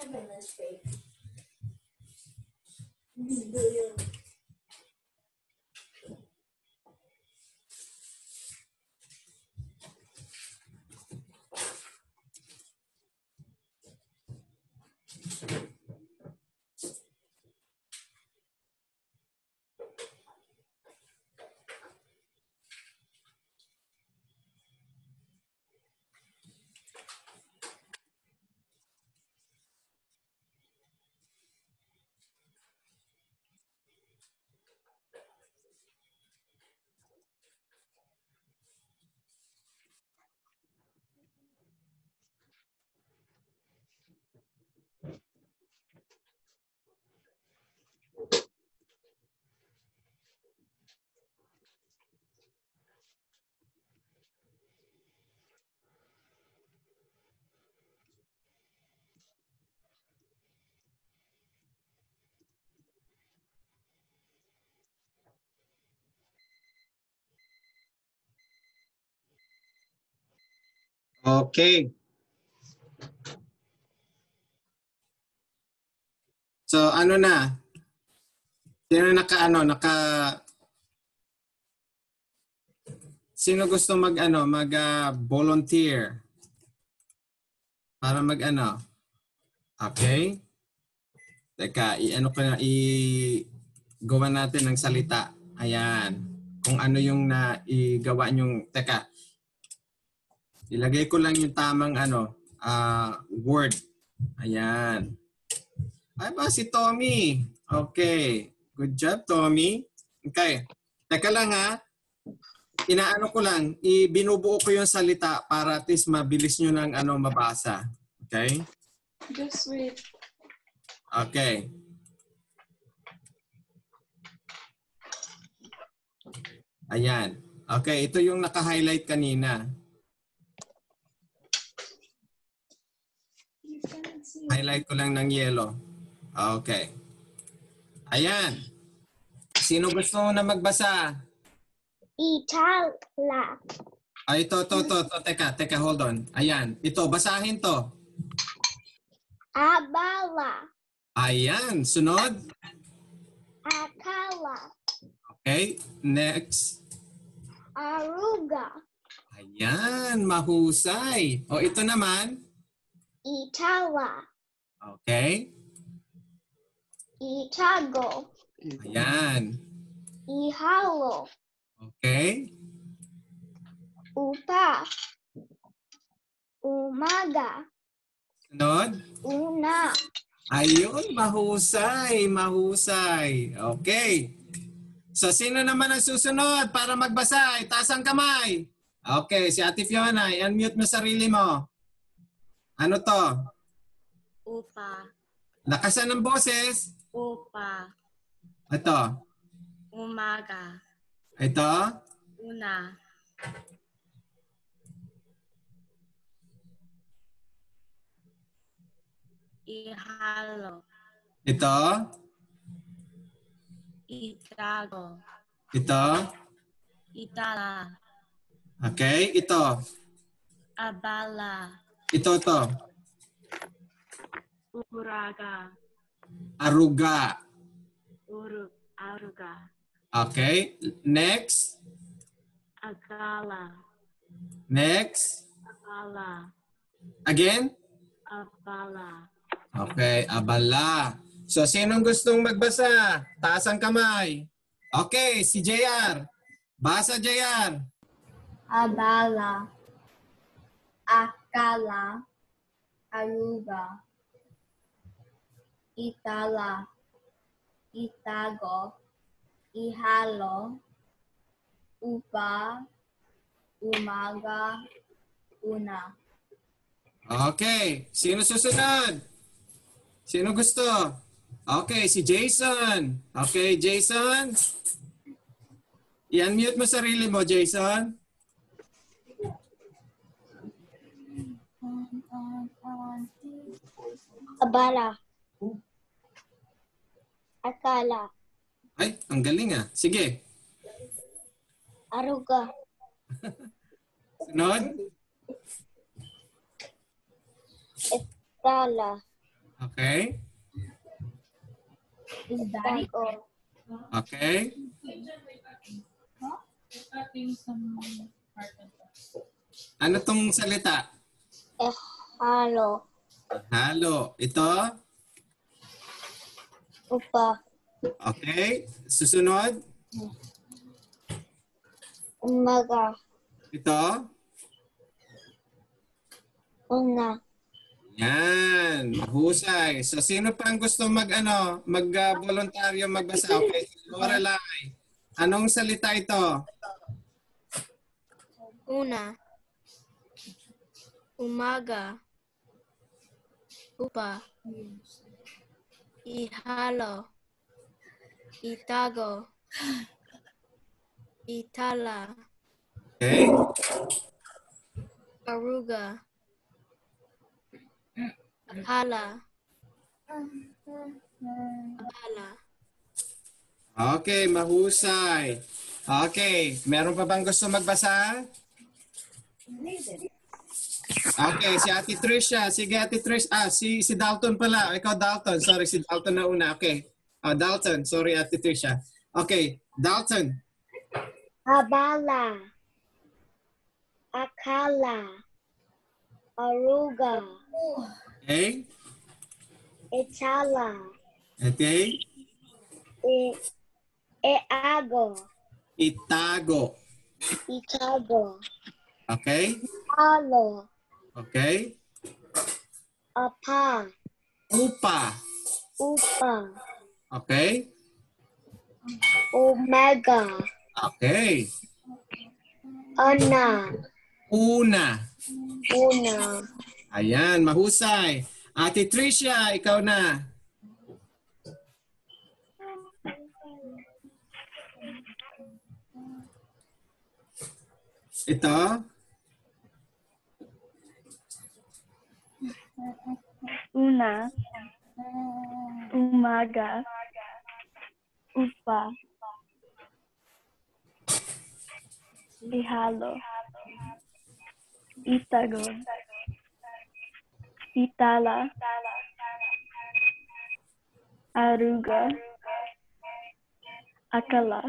Okay. So ano na? Sino naka ano, naka Sino gusto mag ano, mag uh, volunteer para mag ano? Okay? Teka, i-ano ko na i gawa natin ng salita. Ayan. Kung ano yung na igawa nyong teka. Ilagay ko lang yung tamang ano, uh, word. Ayan. Ay ba si Tommy? Okay. Good job, Tommy. Okay. Teka lang ha. Inaano ko lang, ibinubuo ko yung salita para at least mabilis nyo ng ano mabasa. Okay? Just wait. Okay. Ayan. Okay, ito yung naka-highlight kanina. Highlight ko lang ng yellow. Okay. Ayan. Sino gusto na magbasa? Itala. Ay, ito, ito, ito, ito. Teka, teka, hold on. Ayan. Ito, basahin to. Abala. Ayan. Sunod. Akala. Okay. Next. Aruga. Ayan. Mahusay. O, ito naman. Itala. Okay. Itago. Ayan. Ihalo. Okay. Upa. Umaga. Sunod. Una. Ayun, mahusay, mahusay. Okay. So, sino naman ang susunod para magbasa? Itaas ang kamay. Okay, si Ate Fiona, unmute mo sarili mo. Ano to? Upa. Lakasan ng boses. Upa. Ito. Umaga. Ito. Una. Ihalo. Ito. Itago. Ito. Itala. Okay, ito. Abala. Ito, to. Uraga. Aruga. Uru. Aruga. Okay. Next. Agala. Next. Abala. Again. Abala. Okay, abala. So, sinong gustong magbasa? Taas ang kamay. Okay, si J R. Basa, J R. Abala. Akala. Aruga. Itala. Itago. Ihalo. Upa. Umaga. Una. Okay, sino susunod? Sino gusto? Okay, si Jason. Okay, Jason. I-unmute mo sarili mo, Jason. Abala. Akala. Ay, ang galing ah. Sige. Aruga. Sunod. Itala. Okay? Tago. Okay? Ano tong salita? Eh, halo. Halo. Ito? Upa. Okay. Susunod? Umaga. Ito? Una. Yan. Mahusay. So, sino pa ang gusto mag, ano, mag-voluntaryo magbasa? Okay. Lorelai. Anong salita ito? Una. Umaga. Upa. Ihalo. Itago. Itala. Okay. Aruga. Akala. Abala. Okay, mahusay. Okay, meron pa bang gusto magbasa? Okay, si Ate Tricia. Sige, Ate Tricia. Ah, si, si Dalton pala. Ikaw, Dalton. Sorry, si Dalton na una. Okay. Ah, Dalton. Sorry, Ate Tricia. Okay, Dalton. Abala. Akala. Aruga. Okay. Itala. Okay. I, Eago. Itago. Itago. Okay. Halo. Okay. Apa. Upa. Upa. Okay. Omega. Okay. Ana. Una. Una. Ayan, mahusay. Ate Tricia, ikaw na. Ito? Una. Umaga. Upa. Ihalo. Itago. Itala. Aruga. Akala.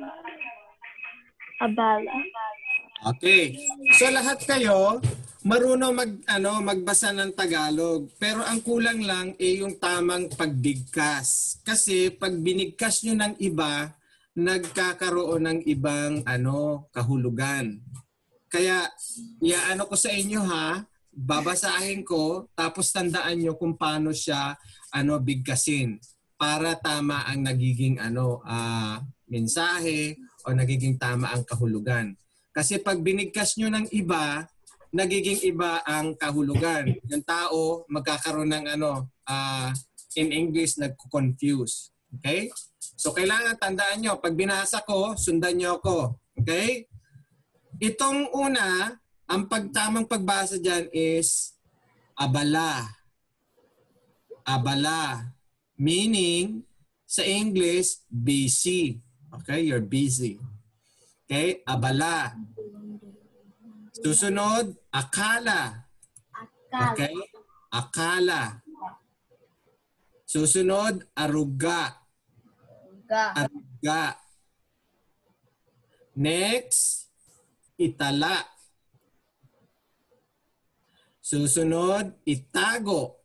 Abala. Okay. So lahat kayo marunong mag ano magbasa ng Tagalog, pero ang kulang lang ay yung tamang pagbigkas. Kasi pag binigkas nyo ng iba, nagkakaroon ng ibang ano kahulugan. Kaya iaano ko sa inyo ha, babasahin ko tapos tandaan nyo kung paano siya ano bigkasin para tama ang nagiging ano uh, mensahe o nagiging tama ang kahulugan. Kasi pag binigkas nyo ng iba, nagiging iba ang kahulugan. Yung tao magkakaroon ng ano, uh, in English, nagko-confuse. Okay? So kailangan tandaan nyo, pag binasa ko, sundan nyo ako. Okay? Itong una, ang pagtamang pagbasa dyan is abala. Abala. Meaning, sa English, busy. Okay? You're busy. Okay? Abala. Susunod, akala. Okay? Akala. Susunod, aruga. Aruga. Next, itala. Susunod, itago.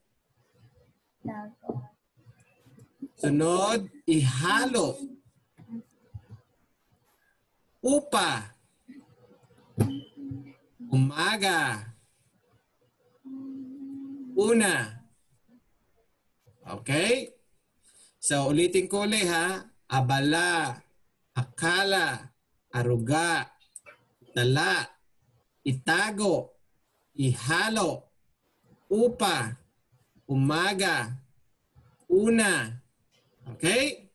Sunod, ihalo. Upa. Umaga. Una. Okay? So, ulitin ko ulit ha. Abala, akala, aruga, tala, itago, ihalo, upa, umaga, una. Okay?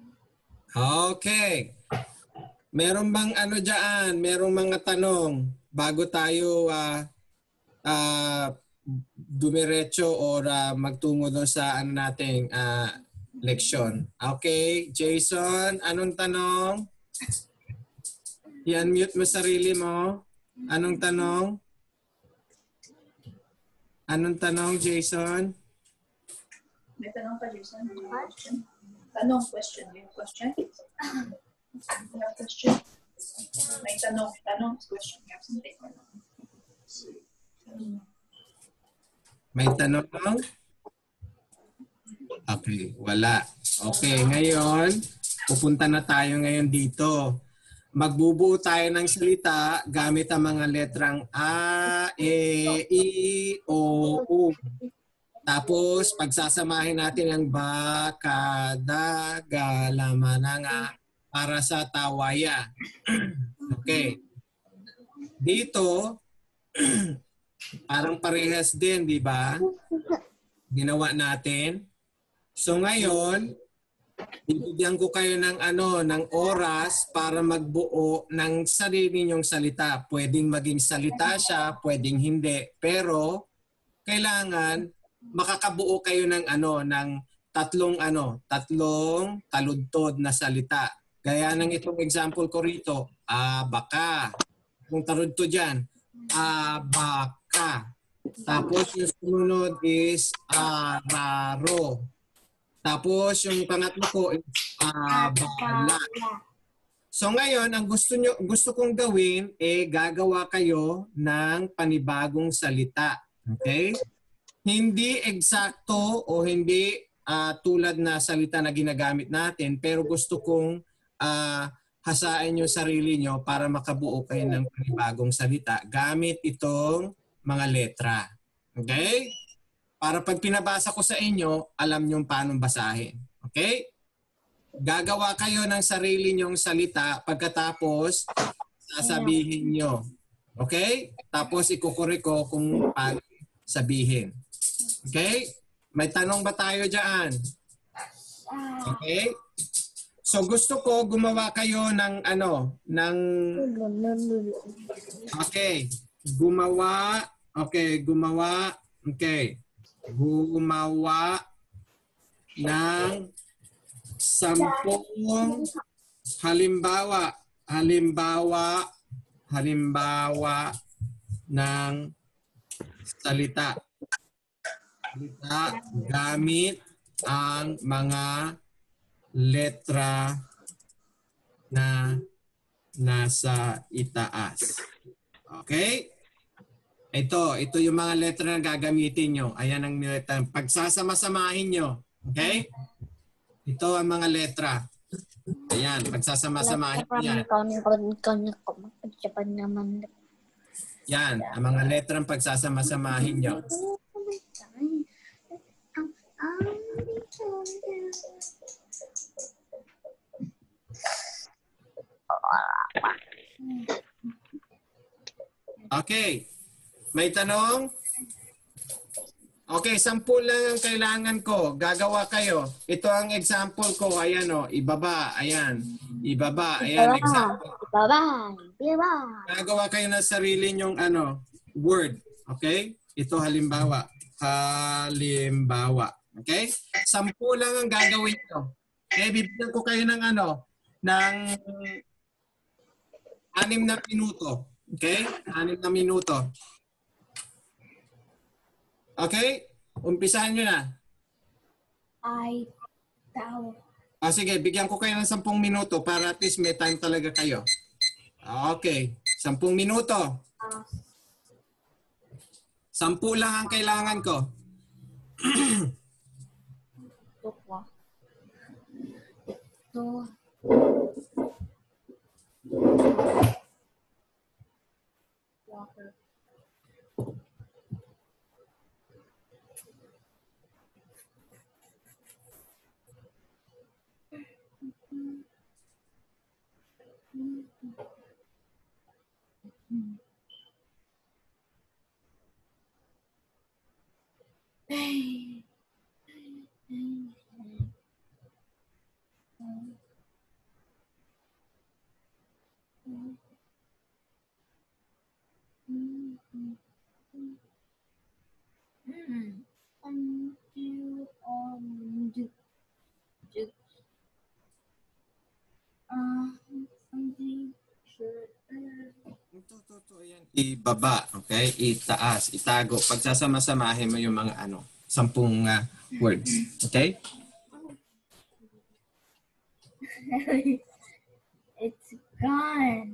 Okay. Meron bang ano dyan? Merong mga tanong bago tayo uh, uh, dumiretso o uh, magtungo doon sa ano nating uh, leksyon. Okay, Jason, anong tanong? I-unmute mo sarili mo. Anong tanong? Anong tanong, Jason? May tanong ka, Jason? Question? Tanong, question. May question? You have question? May tanong, tanong, question. You have something or no? May tanong? Okay, wala. Okay, ngayon, pupunta na tayo ngayon dito. Magbubuo tayo ng salita gamit ang mga letrang A, E, I, O, U. Tapos, pagsasamahin natin ang ba, ka, da, ga, la, ma, na, nga para sa tawaya. Okay. Dito, parang parehas din, di ba? Ginawa natin. So ngayon, bibigyan ko kayo ng ano, ng oras para magbuo ng sarili ninyong salita. Pwedeng maging salita siya, pwedeng hindi. Pero kailangan makakabuo kayo ng ano, ng tatlong ano, tatlong taludtod na salita. Gaya ng itong example ko rito, abaka. Kung taludtod diyan, abaka. Tapos yung sunod is araro. Tapos yung pangatlo ko is abala. So ngayon, ang gusto nyo, gusto kong gawin eh gagawa kayo ng panibagong salita. Okay? Hindi eksakto o hindi uh, tulad na salita na ginagamit natin, pero gusto kong uh, hasain yung sarili nyo para makabuo kayo ng panibagong salita gamit itong mga letra. Okay? Para pag pinabasa ko sa inyo, alam nyo paano basahin. Okay? Gagawa kayo ng sarili nyong salita pagkatapos sasabihin nyo. Okay? Tapos ikukuri ko kung paano sabihin. Okay? May tanong ba tayo dyan? Okay? So gusto ko gumawa kayo ng ano, ng Okay, gumawa, okay, gumawa, okay. Gumawa ng sampung halimbawa, halimbawa, halimbawa ng salita. Salita gamit ang mga letra na nasa itaas. Okay? Ito, ito yung mga letra na gagamitin nyo. Ayan ang letra. Pagsasama-samahin nyo. Okay? Ito ang mga letra. Ayan, pagsasama-samahin nyo yan. Yan, ang mga letra ang pagsasama-samahin nyo. Okay. May tanong? Okay, sampu lang ang kailangan ko. Gagawa kayo. Ito ang example ko. Ayan o, ibaba. Ayan. Ibaba. Ayan, example. Ibaba. Ibaba. Gagawa kayo ng sarili nyong ano, word. Okay? Ito halimbawa. Halimbawa. Okay? Sampu lang ang gagawin nyo. Okay, bibigyan ko kayo ng ano, ng anim na minuto. Okay? Anim na minuto. Okay? Umpisahan nyo na. I, tao. Ah, sige, bigyan ko kayo ng sampung minuto para at least may time talaga kayo. Okay. Sampung minuto. Sampu lang ang kailangan ko. Ito. Water. Ibaba, okay? Itaas, itago. Pagsasama-samahin mo yung mga ano, sampung uh, words. Okay? It's gone.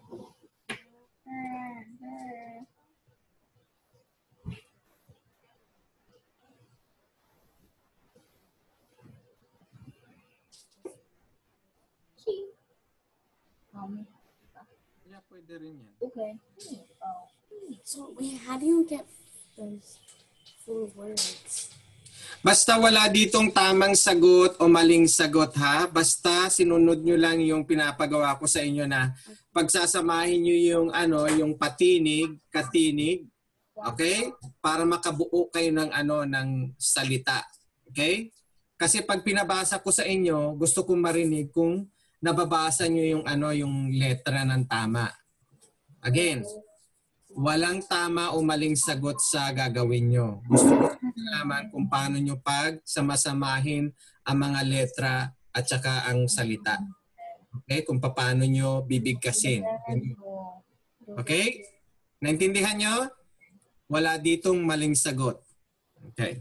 Um, Yeah, pwede rin yan. okay. Oh. So wait, how do you get those full words? Basta wala ditong tamang sagot o maling sagot ha. Basta sinunod nyo lang yung pinapagawa ko sa inyo na pagsasamahin nyo yung ano, yung patinig, katinig, okay? Para makabuo kayo ng ano ng salita. Okay? Kasi pag pinabasa ko sa inyo, gusto kong marinig kung nababasa nyo yung ano, yung letra ng tama. Again, walang tama o maling sagot sa gagawin nyo. Gusto ko malaman kung paano nyo pag samasamahin ang mga letra at saka ang salita. Okay? Kung paano nyo bibigkasin. Okay? Naintindihan nyo? Wala ditong maling sagot. Okay.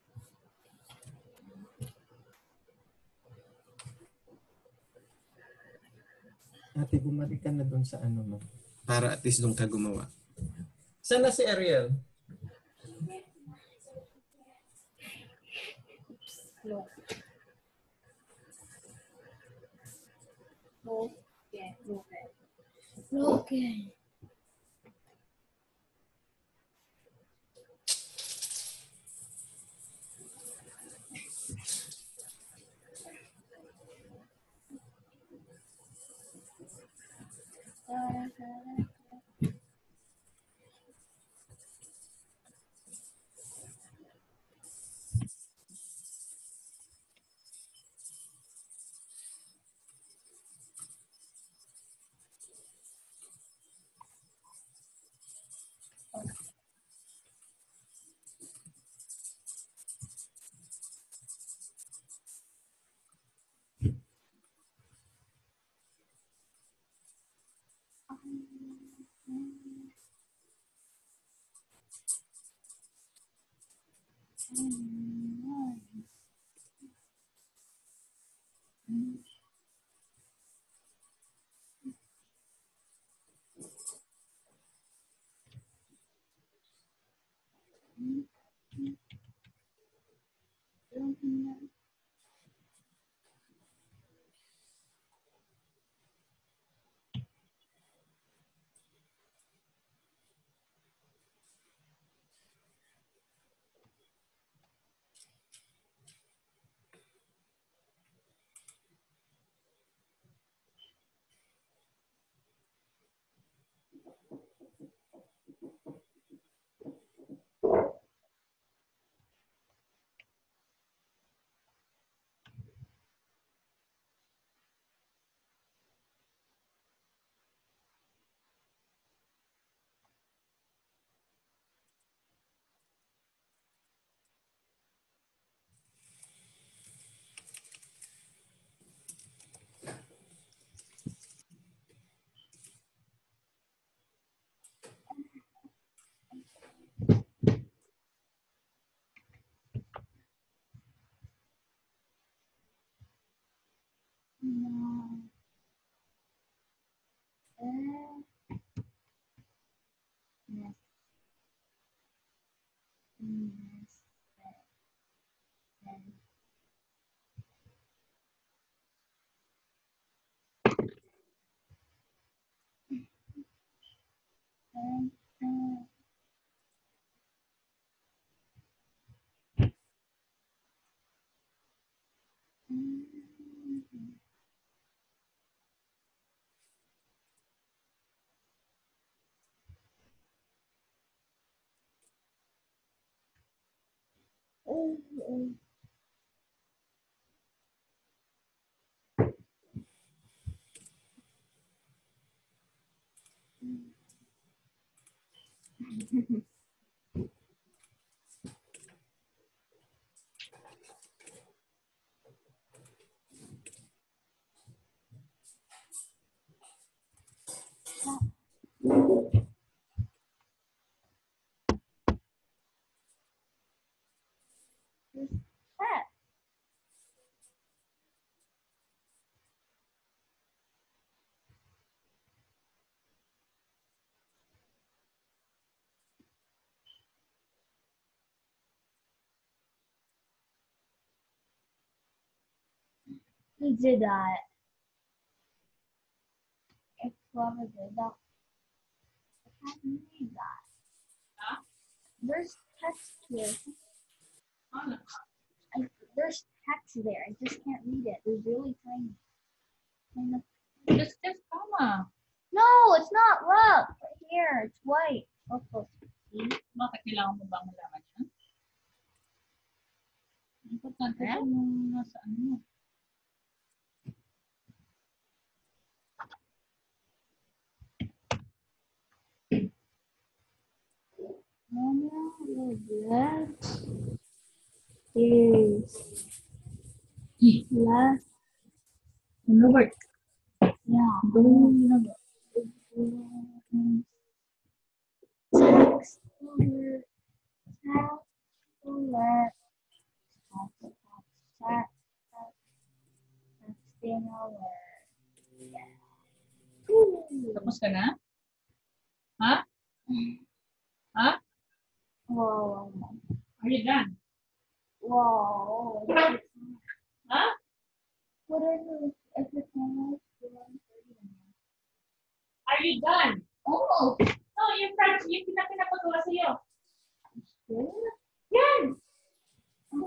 Ate, bumalik ka na doon sa ano mo. Para at least doon ka gumawa. Sana si Ariel? Look. Okay. Okay. Okay. No. Eh. Yes. Yes. Yes. And, uh, mm, oh, oh. Who did that? It's whoever did that. I can't read that. Huh? There's text here. Ano? I, there's text there. I just can't read it. It's really tiny. Kind of. Just, just comma. No, it's not. Look, right here. It's white. Look, look. See? Bakit kailangan mo ba malaman yan? Importante Eh? yung nasa ano. Mama, that is last. Robert. Yeah. Don't Text over. Text over. Texting over. Yeah. Tapos ka na? Ha? Ha? Wow. Are you done? Wow. Ha? What are the if the camera is one thirty? Are you done? Oh. No, yung practice, yung pinapagawa sa'yo. Sure? Yan! Oh.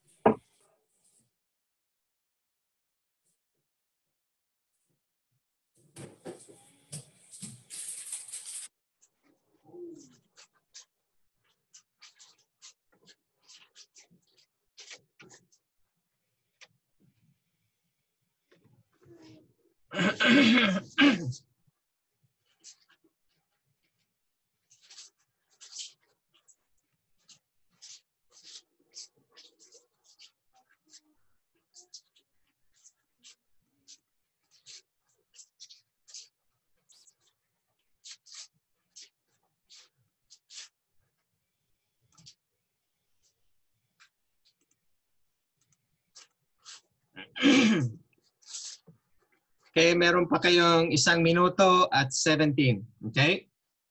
Okay, meron pa kayong isang minuto at seventeen. Okay?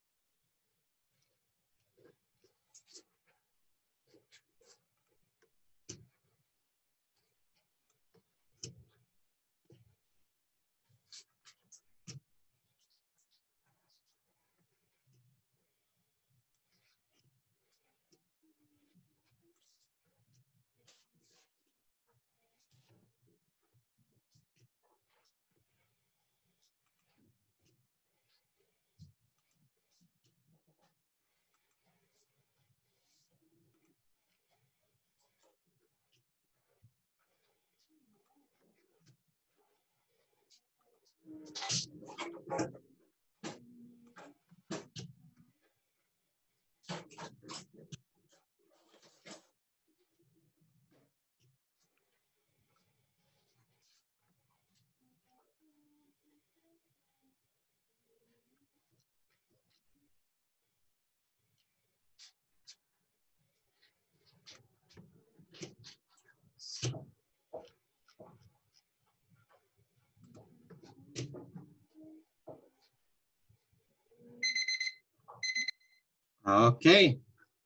Okay.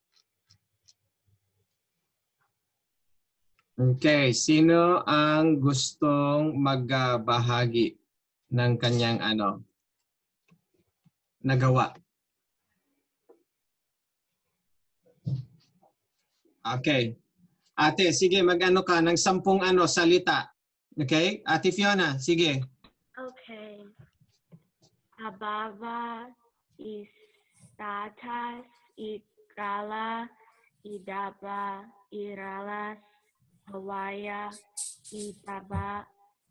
Okay, sino ang gustong magbahagi ng kanyang ano nagawa? Okay. Ate, sige, mag-ano ka ng sampung ano salita. Okay? Ate Fiona, sige. Okay. Ababa is tatas, ikala, idaba, iralas, hawaya, itaba,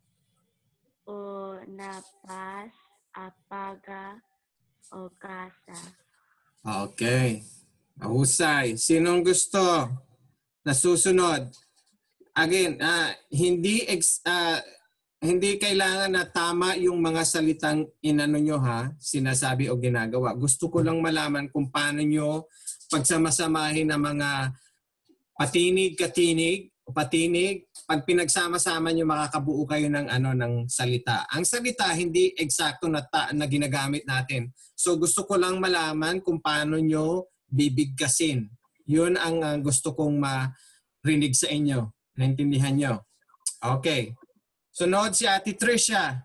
o napas, apaga, o kasa. Okay. Mahusay. Sinong gusto na susunod? Again, uh, hindi ex, uh, hindi kailangan na tama yung mga salitang inano nyo ha, sinasabi o ginagawa. Gusto ko lang malaman kung paano nyo pagsamasamahin ng mga patinig-katinig o patinig. Pag pinagsama-sama nyo, makakabuo kayo ng, ano, ng salita. Ang salita, hindi eksakto na, ta na ginagamit natin. So gusto ko lang malaman kung paano nyo bibigkasin. Yun ang uh, gusto kong marinig sa inyo. Naintindihan nyo? Okay. Sunod si Ate Tricia.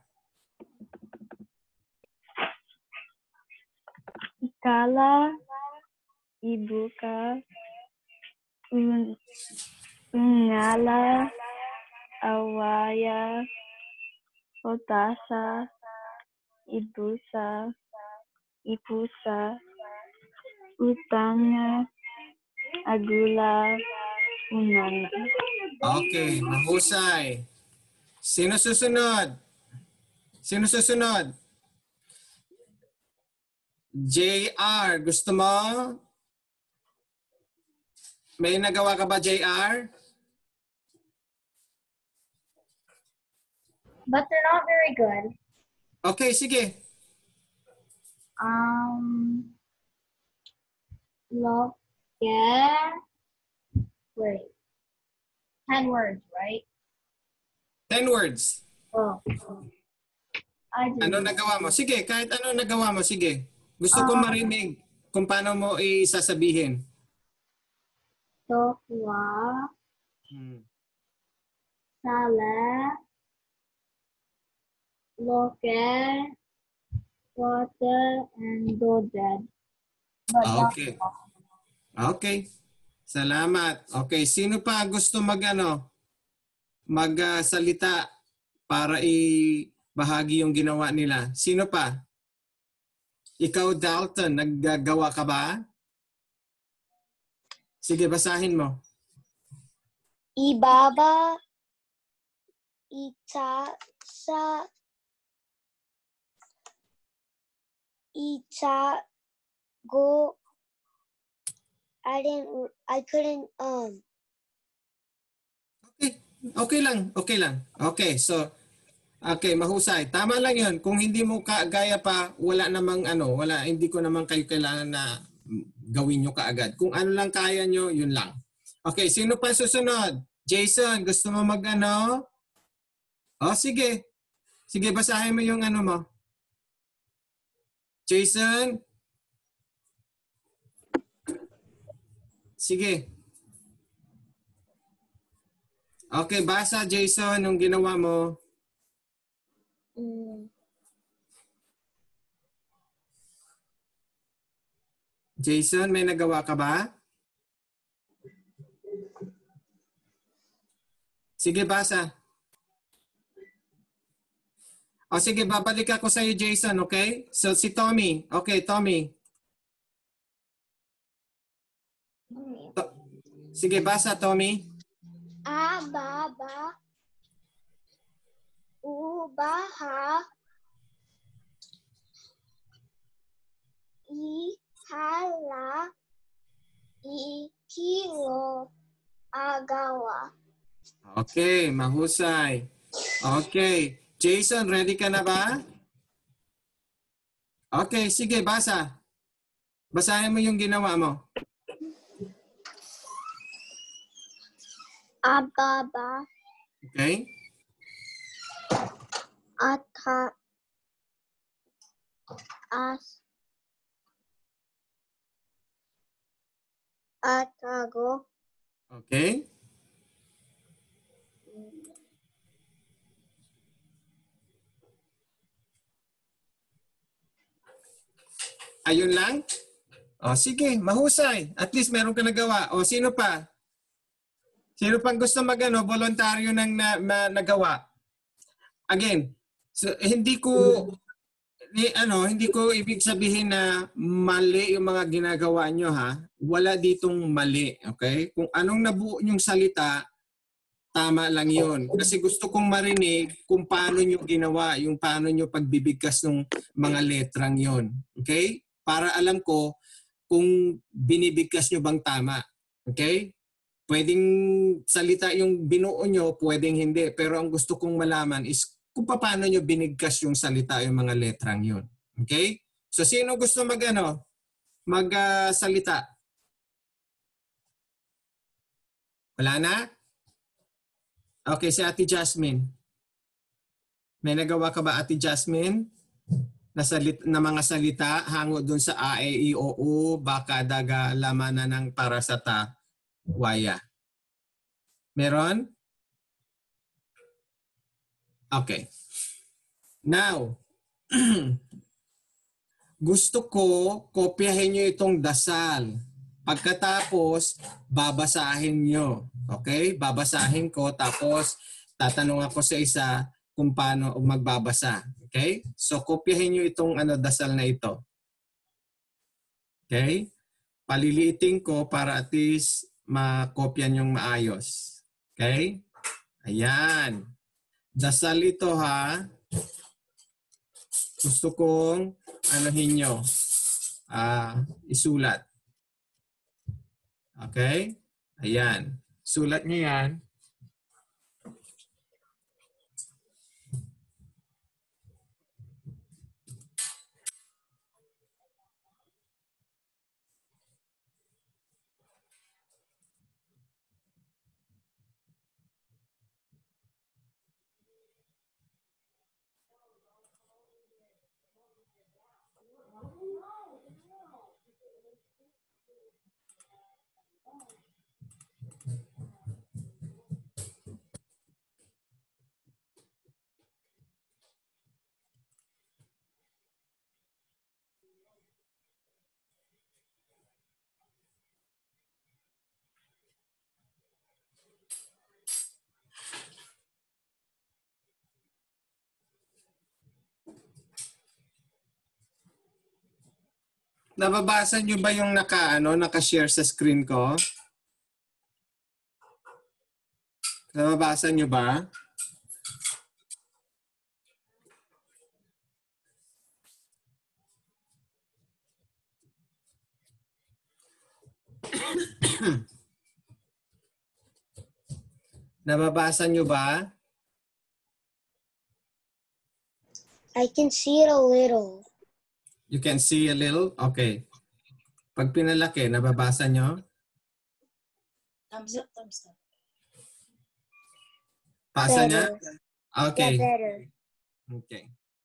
Ikala, ibuka, un, ungala, awaya, otasa, ibusa, ipusa, utanga, agula, unana. Okay, mahusay. Sino susunod? Sino susunod? J R, gusto mo? May nagawa ka ba, J R? But they're not very good. Okay, sige. Um, look, yeah. Wait. Ten words, right? Ten words. Oh. I did. Ano nagawa mo? Sige, kahit ano nagawa mo, sige. Gusto ko Um, marinig kung paano mo isasabihin. Tokwa, Hmm. sala, loke, water, and doded. Okay. Okay. Salamat. Okay, sino pa gusto mag ano, magsalita para ibahagi yung ginawa nila? Sino pa? Ikaw, Dalton, naggagawa ka ba? Sige, basahin mo. Ibaba, itasa, ita, go. I didn't, I couldn't, um. Okay. Okay lang. Okay lang. Okay, so, okay, mahusay. Tama lang yun. Kung hindi mo kagaya pa, wala namang ano, wala, hindi ko naman kayo kailangan na gawin nyo kaagad. Kung ano lang kaya nyo, yun lang. Okay, sino pa susunod? Jason, gusto mo mag ano? Oh, sige. Sige, basahin mo yung ano mo. Jason? Sige. Okay, basa Jason yung ginawa mo. Mm. Jason, may nagawa ka ba? Sige, basa. O sige, babalik ako sa iyo, Jason, okay? So si Tommy. Okay, Tommy. To- sige, basa, Tommy. Ababa, ubaha, ihala, ikilo, agawa. Okay, mahusay. Okay. Jason, ready ka na ba? Okay, sige, basa. Basahin mo yung ginawa mo. Ababa, Okay? ata, as, atago, Okay? Ayun lang? O sige, mahusay. At least meron ka nagawa. O sino pa? Sino pang gusto magano voluntaryo ng na, na, nagawa? Again, so, hindi ko ni, ano, hindi ko ibig sabihin na mali yung mga ginagawa nyo ha. Wala ditong mali, okay? Kung anong nabuo nyong salita, tama lang yun. Kasi gusto kong marinig kung paano nyo ginawa, yung paano nyo pagbibigkas ng mga letrang yon. Okay? Para alam ko kung binibigkas nyo bang tama. Okay? Pwedeng salita yung binuo nyo, pwedeng hindi. Pero ang gusto kong malaman is kung paano nyo binigkas yung salita, yung mga letrang yun. Okay? So, sino gusto mag, ano, mag-salita? Wala na? Okay, si Ate Jasmine. May nagawa ka ba, Ate Jasmine? Na, salit, na mga salita hango dun sa A, E, I, O, U, baka, daga, laman na ng para sa ta, waya. Meron? Okay. Now, gusto ko kopyahin nyo itong dasal. Pagkatapos, babasahin nyo. Okay? Babasahin ko tapos tatanong ako sa isa kung paano magbabasa. Okay? So, kopyahin nyo itong ano, dasal na ito. Okay? Paliliitin ko para at least makopyan yung maayos. Okay? Ayan. Dasal ito ha. Gusto kong anuhin nyo. Uh, isulat. Okay? Ayan. Sulat nyo yan. Nababasa nyo ba yung naka, ano, naka-share sa screen ko? Nababasa nyo ba? Nababasa nyo ba? I can see it a little. You can see a little? Okay. Pag pinalaki, nababasa nyo? Thumbs up, thumbs up. Pasa niya? Better. Okay. Yeah, better. Okay.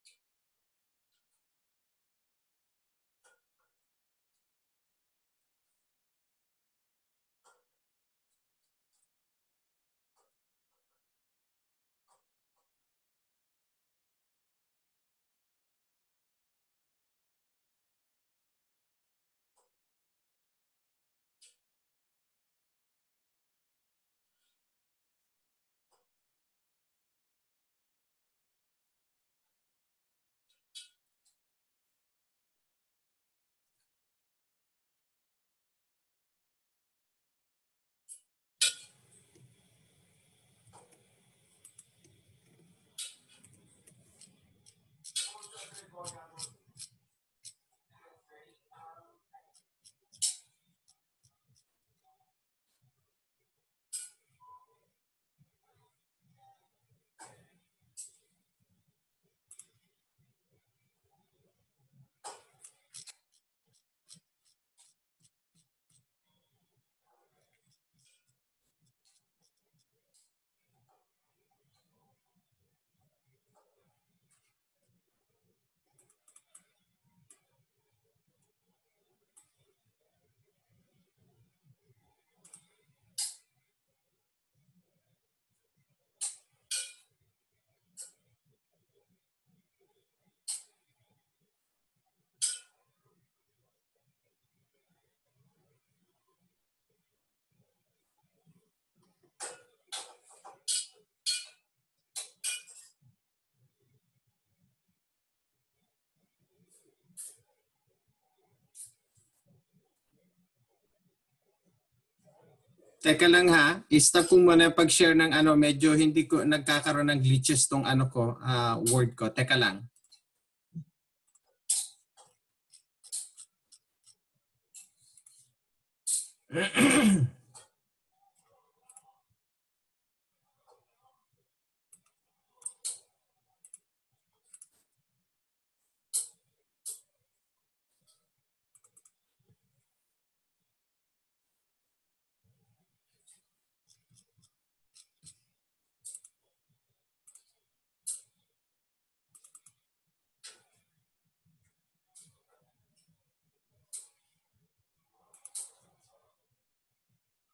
Teka lang ha, i-stop ko muna pag-share ng ano, medyo hindi ko nagkakaroon ng glitches tong ano ko, uh, word ko. Teka lang.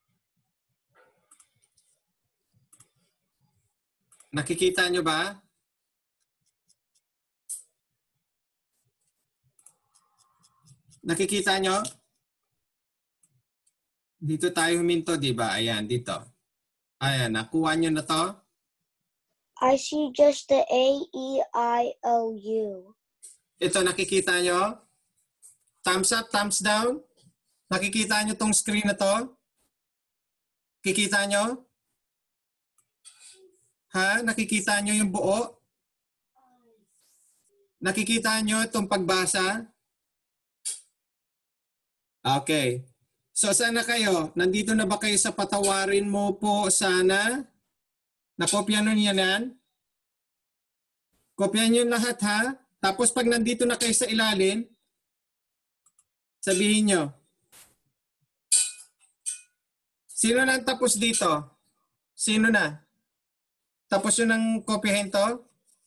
Nakikita nyo ba? Nakikita nyo? Dito tayo huminto, di ba? Ayan, dito. Ayan, nakuha nyo na to? I see just the A, E, I, O, U. Ito, nakikita nyo? Thumbs up, thumbs down? Nakikita nyo tong screen na to? Kikita nyo? Ha? Nakikita nyo yung buo? Nakikita nyo itong pagbasa? Okay. So, sana kayo? Nandito na ba kayo sa patawarin mo po sana? Nakopya nyo yan yan? Kopya nyo lahat ha? Tapos pag nandito na kayo sa ilalim, sabihin nyo. Sino na tapos dito? Sino na? Tapos yun ang kopyahin to?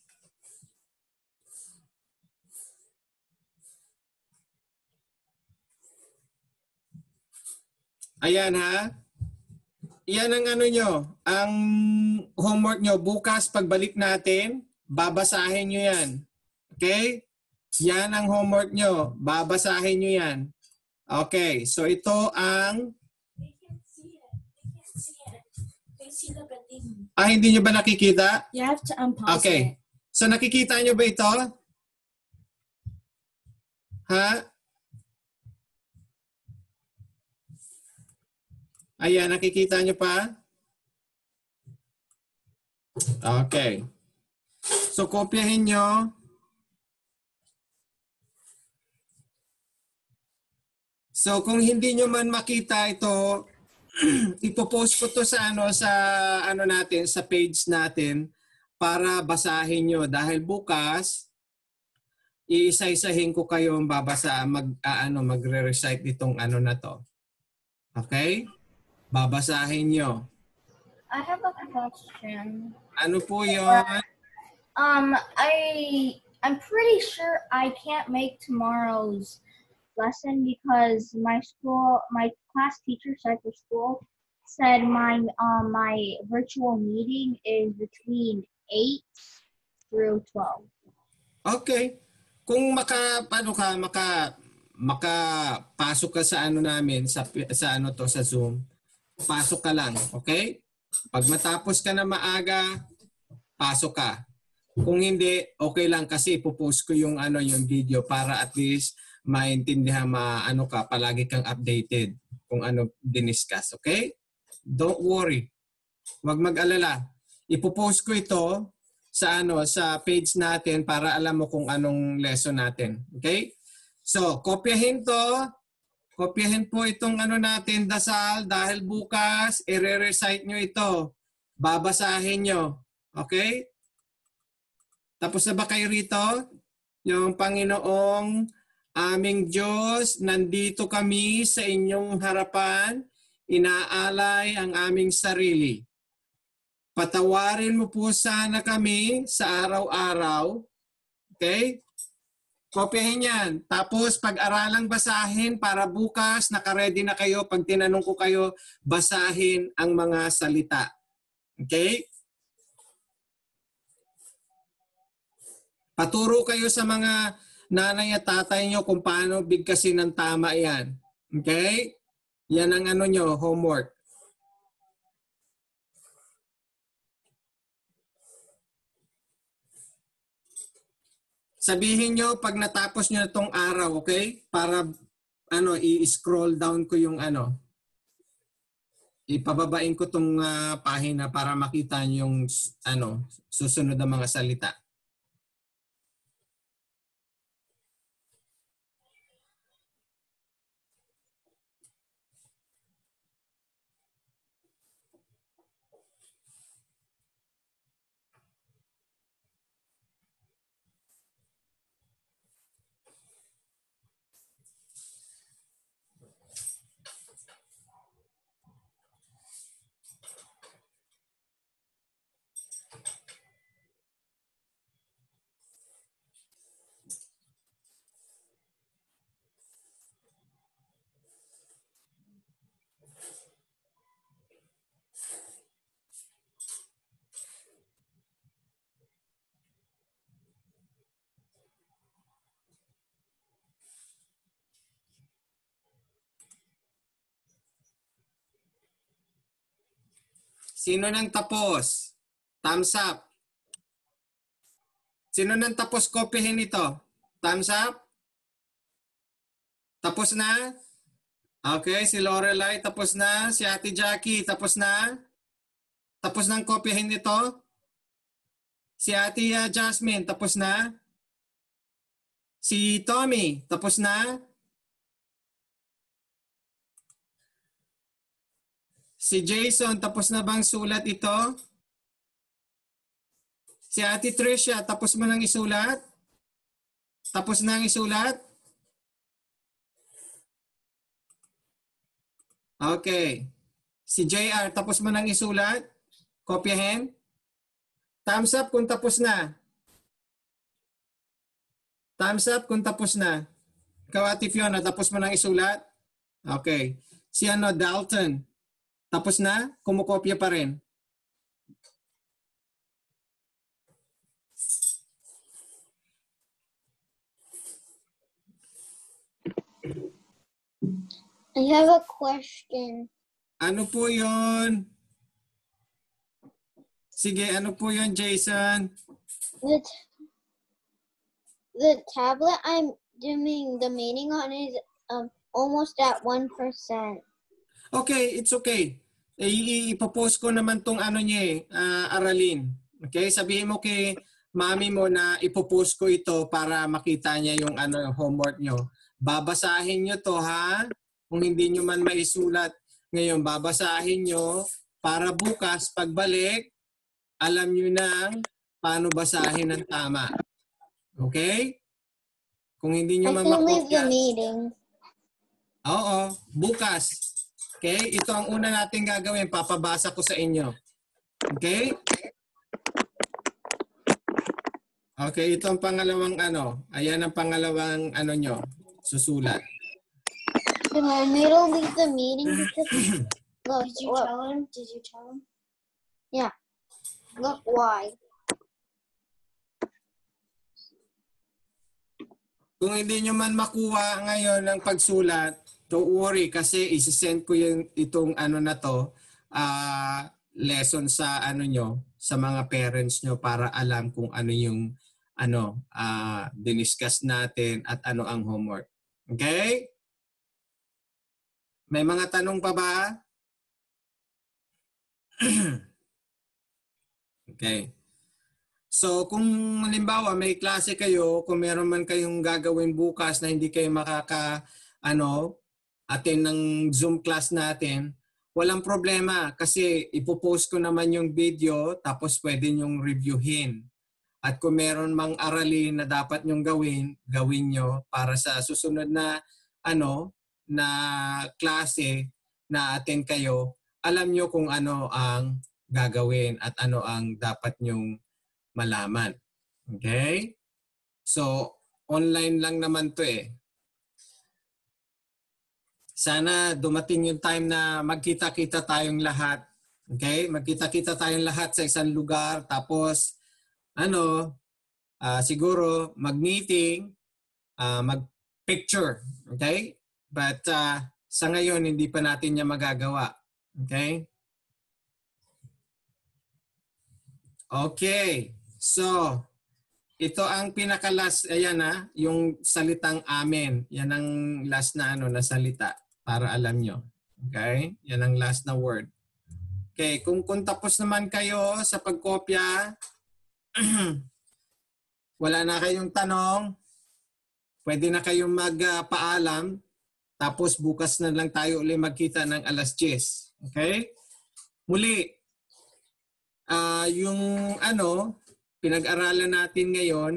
Ayan ha. Yan ang ano nyo. Ang homework nyo. Bukas pagbalik natin, babasahin nyo yan. Okay? Yan ang homework nyo. Babasahin nyo yan. Okay. So ito ang... Ah, hindi nyo ba nakikita? You have to unpause Okay. it. So nakikita nyo ba ito? Ha? Ayan, nakikita nyo pa? Okay. So kopyahin nyo. So kung hindi nyo man makita ito, ipopost ko to sa ano sa ano natin sa page natin para basahin nyo dahil bukas iisa-isahin ko kayo babasa mag uh, ano magre-recite itong ano na to. Okay? Babasahin nyo. I have a question. Ano po 'yon? Um, I I'm pretty sure I can't make tomorrow's lesson because my school, my class teacher said for school said my um my virtual meeting is between eight through twelve. Okay. Kung maka paano ka maka makapasok ka sa ano namin sa sa ano to sa Zoom, pasok ka lang, okay? Pag matapos ka na maaga, pasok ka. Kung hindi, okay lang kasi ipopost ko yung ano yung video para at least maintindihan ma ano ka, palagi kang updated kung ano diniscuss, okay? Don't worry. Huwag mag-alala. Ipopost ko ito sa ano sa page natin para alam mo kung anong lesson natin, okay? So, kopyahin to. Kopyahin po itong ano natin dasal dahil bukas i-recite nyo ito. Babasahin nyo. Okay? Tapos na ba kayo rito? Yung Panginoong aming Diyos, nandito kami sa inyong harapan, inaalay ang aming sarili. Patawarin mo po sana kami sa araw-araw. Okay? Kopyahin yan. Tapos pag-aralang basahin para bukas nakaredy na kayo. Pag tinanong ko kayo, basahin ang mga salita. Okay? Paturo kayo sa mga nanay at tatay nyo kung paano bigkasin ng tama yan. Okay? Yan ang ano nyo, homework. Sabihin nyo pag natapos nyo na itong araw, okay? Para ano, i-scroll down ko yung ano. Ipababain ko itong uh, pahina para makita nyo yung ano, susunod na mga salita. Sino nang tapos? Thumbs up. Sino nang tapos kopyahin ito? Thumbs up. Tapos na? Okay, si Lorelai tapos na. Si Ate Jackie tapos na. Tapos nang kopyahin ito. Si Ate uh, Jasmine tapos na. Si Tommy tapos na. Si Jason, tapos na bang sulat ito? Si Ate Tricia, tapos mo nang isulat? Tapos na ang isulat? Okay. Si J R, tapos mo nang isulat? Kopyahin? Thumbs up kung tapos na. Thumbs up kung tapos na. Ikaw, Ate Fiona, tapos mo nang isulat? Okay. Si ano, Dalton, tapos na? Kumukopya pa rin? I have a question. Ano po yun? Sige, ano po yun, Jason? The, t- the tablet I'm doing the meeting on is um, almost at one percent. Okay, it's okay. I- ipopost ko naman tong ano niya eh, uh, aralin. Okay, sabihin mo kay mami mo na ipopost ko ito para makita niya yung ano yung homework nyo. Babasahin nyo to ha. Kung hindi nyo man maisulat ngayon, babasahin nyo para bukas pagbalik, alam nyo na paano basahin ng tama. Okay? Kung hindi nyo I man can leave the makopya. meeting. Oo, bukas. Okay? Ito ang una natin gagawin. Papabasa ko sa inyo. Okay? Okay, ito ang pangalawang ano. Ayan ang pangalawang ano nyo. Susulat. Can I middle leave the meeting because look, Did you look. tell him? Did you tell him? Yeah. Look why. Kung hindi nyo man makuha ngayon ng pagsulat, don't worry kasi isi-send ko yung itong ano na to, uh, lesson sa ano nyo, sa mga parents nyo para alam kung ano yung ano, uh, diniscuss natin at ano ang homework. Okay? May mga tanong pa ba? Okay. So kung halimbawa may klase kayo, kung meron man kayong gagawin bukas na hindi kayo makaka ano, attend ng Zoom class natin, walang problema kasi ipopost ko naman yung video tapos pwede nyong reviewin. At kung meron mang aralin na dapat nyong gawin, gawin nyo para sa susunod na ano na klase na attend kayo, alam nyo kung ano ang gagawin at ano ang dapat nyong malaman. Okay? So, online lang naman to eh. Sana dumating yung time na magkita-kita tayong lahat. Okay? Magkita-kita tayong lahat sa isang lugar. Tapos, ano, uh, siguro mag-meeting, uh, mag-picture. Okay? But uh, sa ngayon, hindi pa natin niya magagawa. Okay? Okay. So, ito ang pinaka-last, ayan na, yung salitang amen. Yan ang last na ano na salita para alam nyo. Okay? Yan ang last na word. Okay, kung, kung tapos naman kayo sa pagkopya, wala na kayong tanong, pwede na kayong magpaalam, uh, tapos bukas na lang tayo ulit magkita ng alas diyes. Okay? Muli, uh, yung ano, pinag-aralan natin ngayon,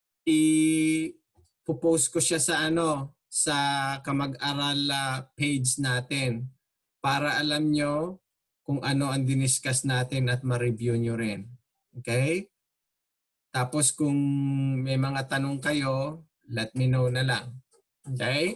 i-post ko siya sa ano, sa kamag-aral uh, page natin para alam nyo kung ano ang diniscuss natin at ma-review nyo rin. Okay? Tapos kung may mga tanong kayo, let me know na lang. Okay?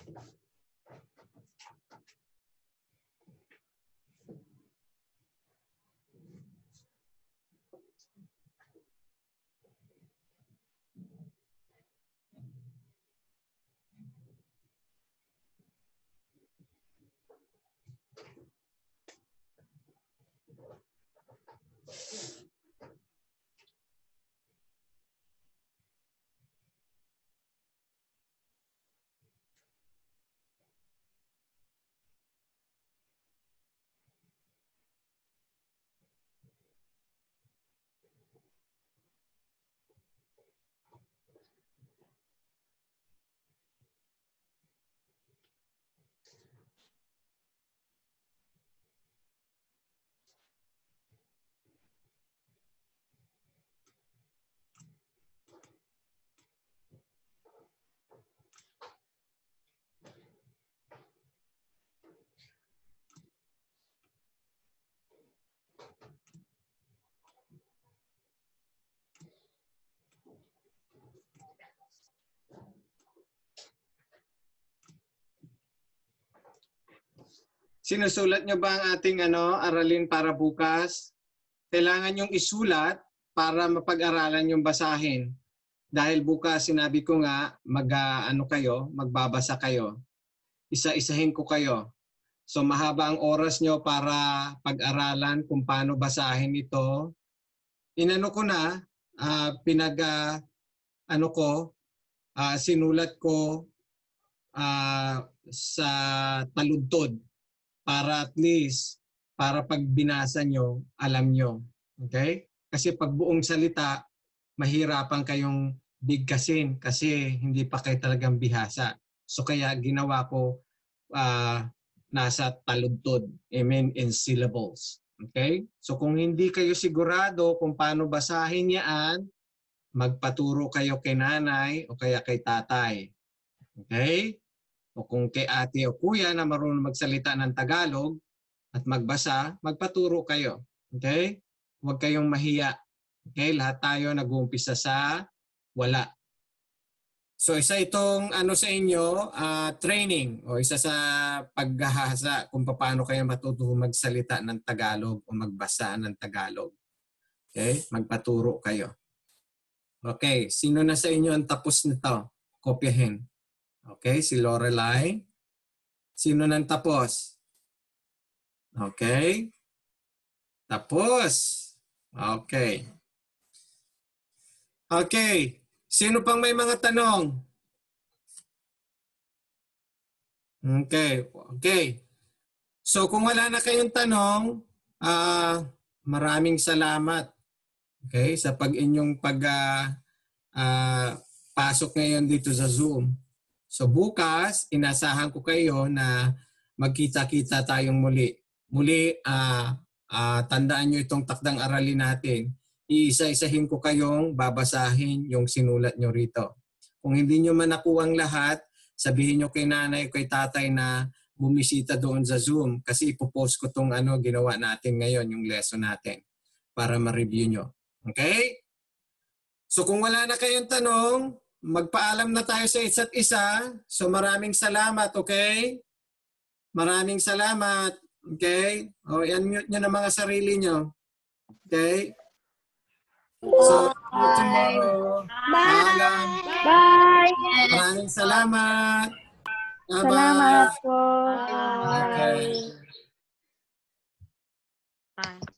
Sinusulat nyo ba ang ating ano, aralin para bukas? Kailangan yung isulat para mapag-aralan yung basahin. Dahil bukas sinabi ko nga, mag, uh, ano kayo, magbabasa kayo. Isa-isahin ko kayo. So mahaba ang oras nyo para pag-aralan kung paano basahin ito. Inano ko na, uh, pinag, uh, ano ko, uh, sinulat ko uh, sa taludtod. Para at least, para pag binasa nyo, alam nyo. Okay? Kasi pag buong salita, mahirapan kayong bigkasin kasi hindi pa kayo talagang bihasa. So kaya ginawa ko uh, nasa taludtod. I mean in syllables. Okay? So kung hindi kayo sigurado kung paano basahin yan, magpaturo kayo kay nanay o kaya kay tatay. Okay? O kung kay ate o kuya na marunong magsalita ng Tagalog at magbasa, magpaturo kayo. Okay? Huwag kayong mahiya. Okay? Lahat tayo nag-uumpisa sa wala. So isa itong ano sa inyo, uh, training o isa sa paghahasa kung paano kayo matututo magsalita ng Tagalog o magbasa ng Tagalog. Okay? Magpaturo kayo. Okay. Sino na sa inyo ang tapos nito? Kopyahin. Okay, si Lorelai. Sino nang tapos? Okay. Tapos. Okay. Okay. Sino pang may mga tanong? Okay. Okay. So kung wala na kayong tanong, uh, maraming salamat. Okay, sa pag-inyong pag uh, uh, pasok ngayon dito sa Zoom. So bukas, inasahan ko kayo na magkita-kita tayong muli. Muli, uh, uh, tandaan nyo itong takdang aralin natin. Iisa-isahin ko kayong babasahin yung sinulat nyo rito. Kung hindi nyo man nakuha ang lahat, sabihin nyo kay nanay o kay tatay na bumisita doon sa Zoom kasi ipopost ko itong ano, ginawa natin ngayon, yung lesson natin para ma-review nyo. Okay? So kung wala na kayong tanong, magpaalam na tayo sa isa't isa. So maraming salamat, okay? Maraming salamat, okay? O, i-unmute nyo na mga sarili nyo. Okay? So, tomorrow. Bye! Bye! Maraming salamat. Bye-bye. Salamat po. Okay. Bye.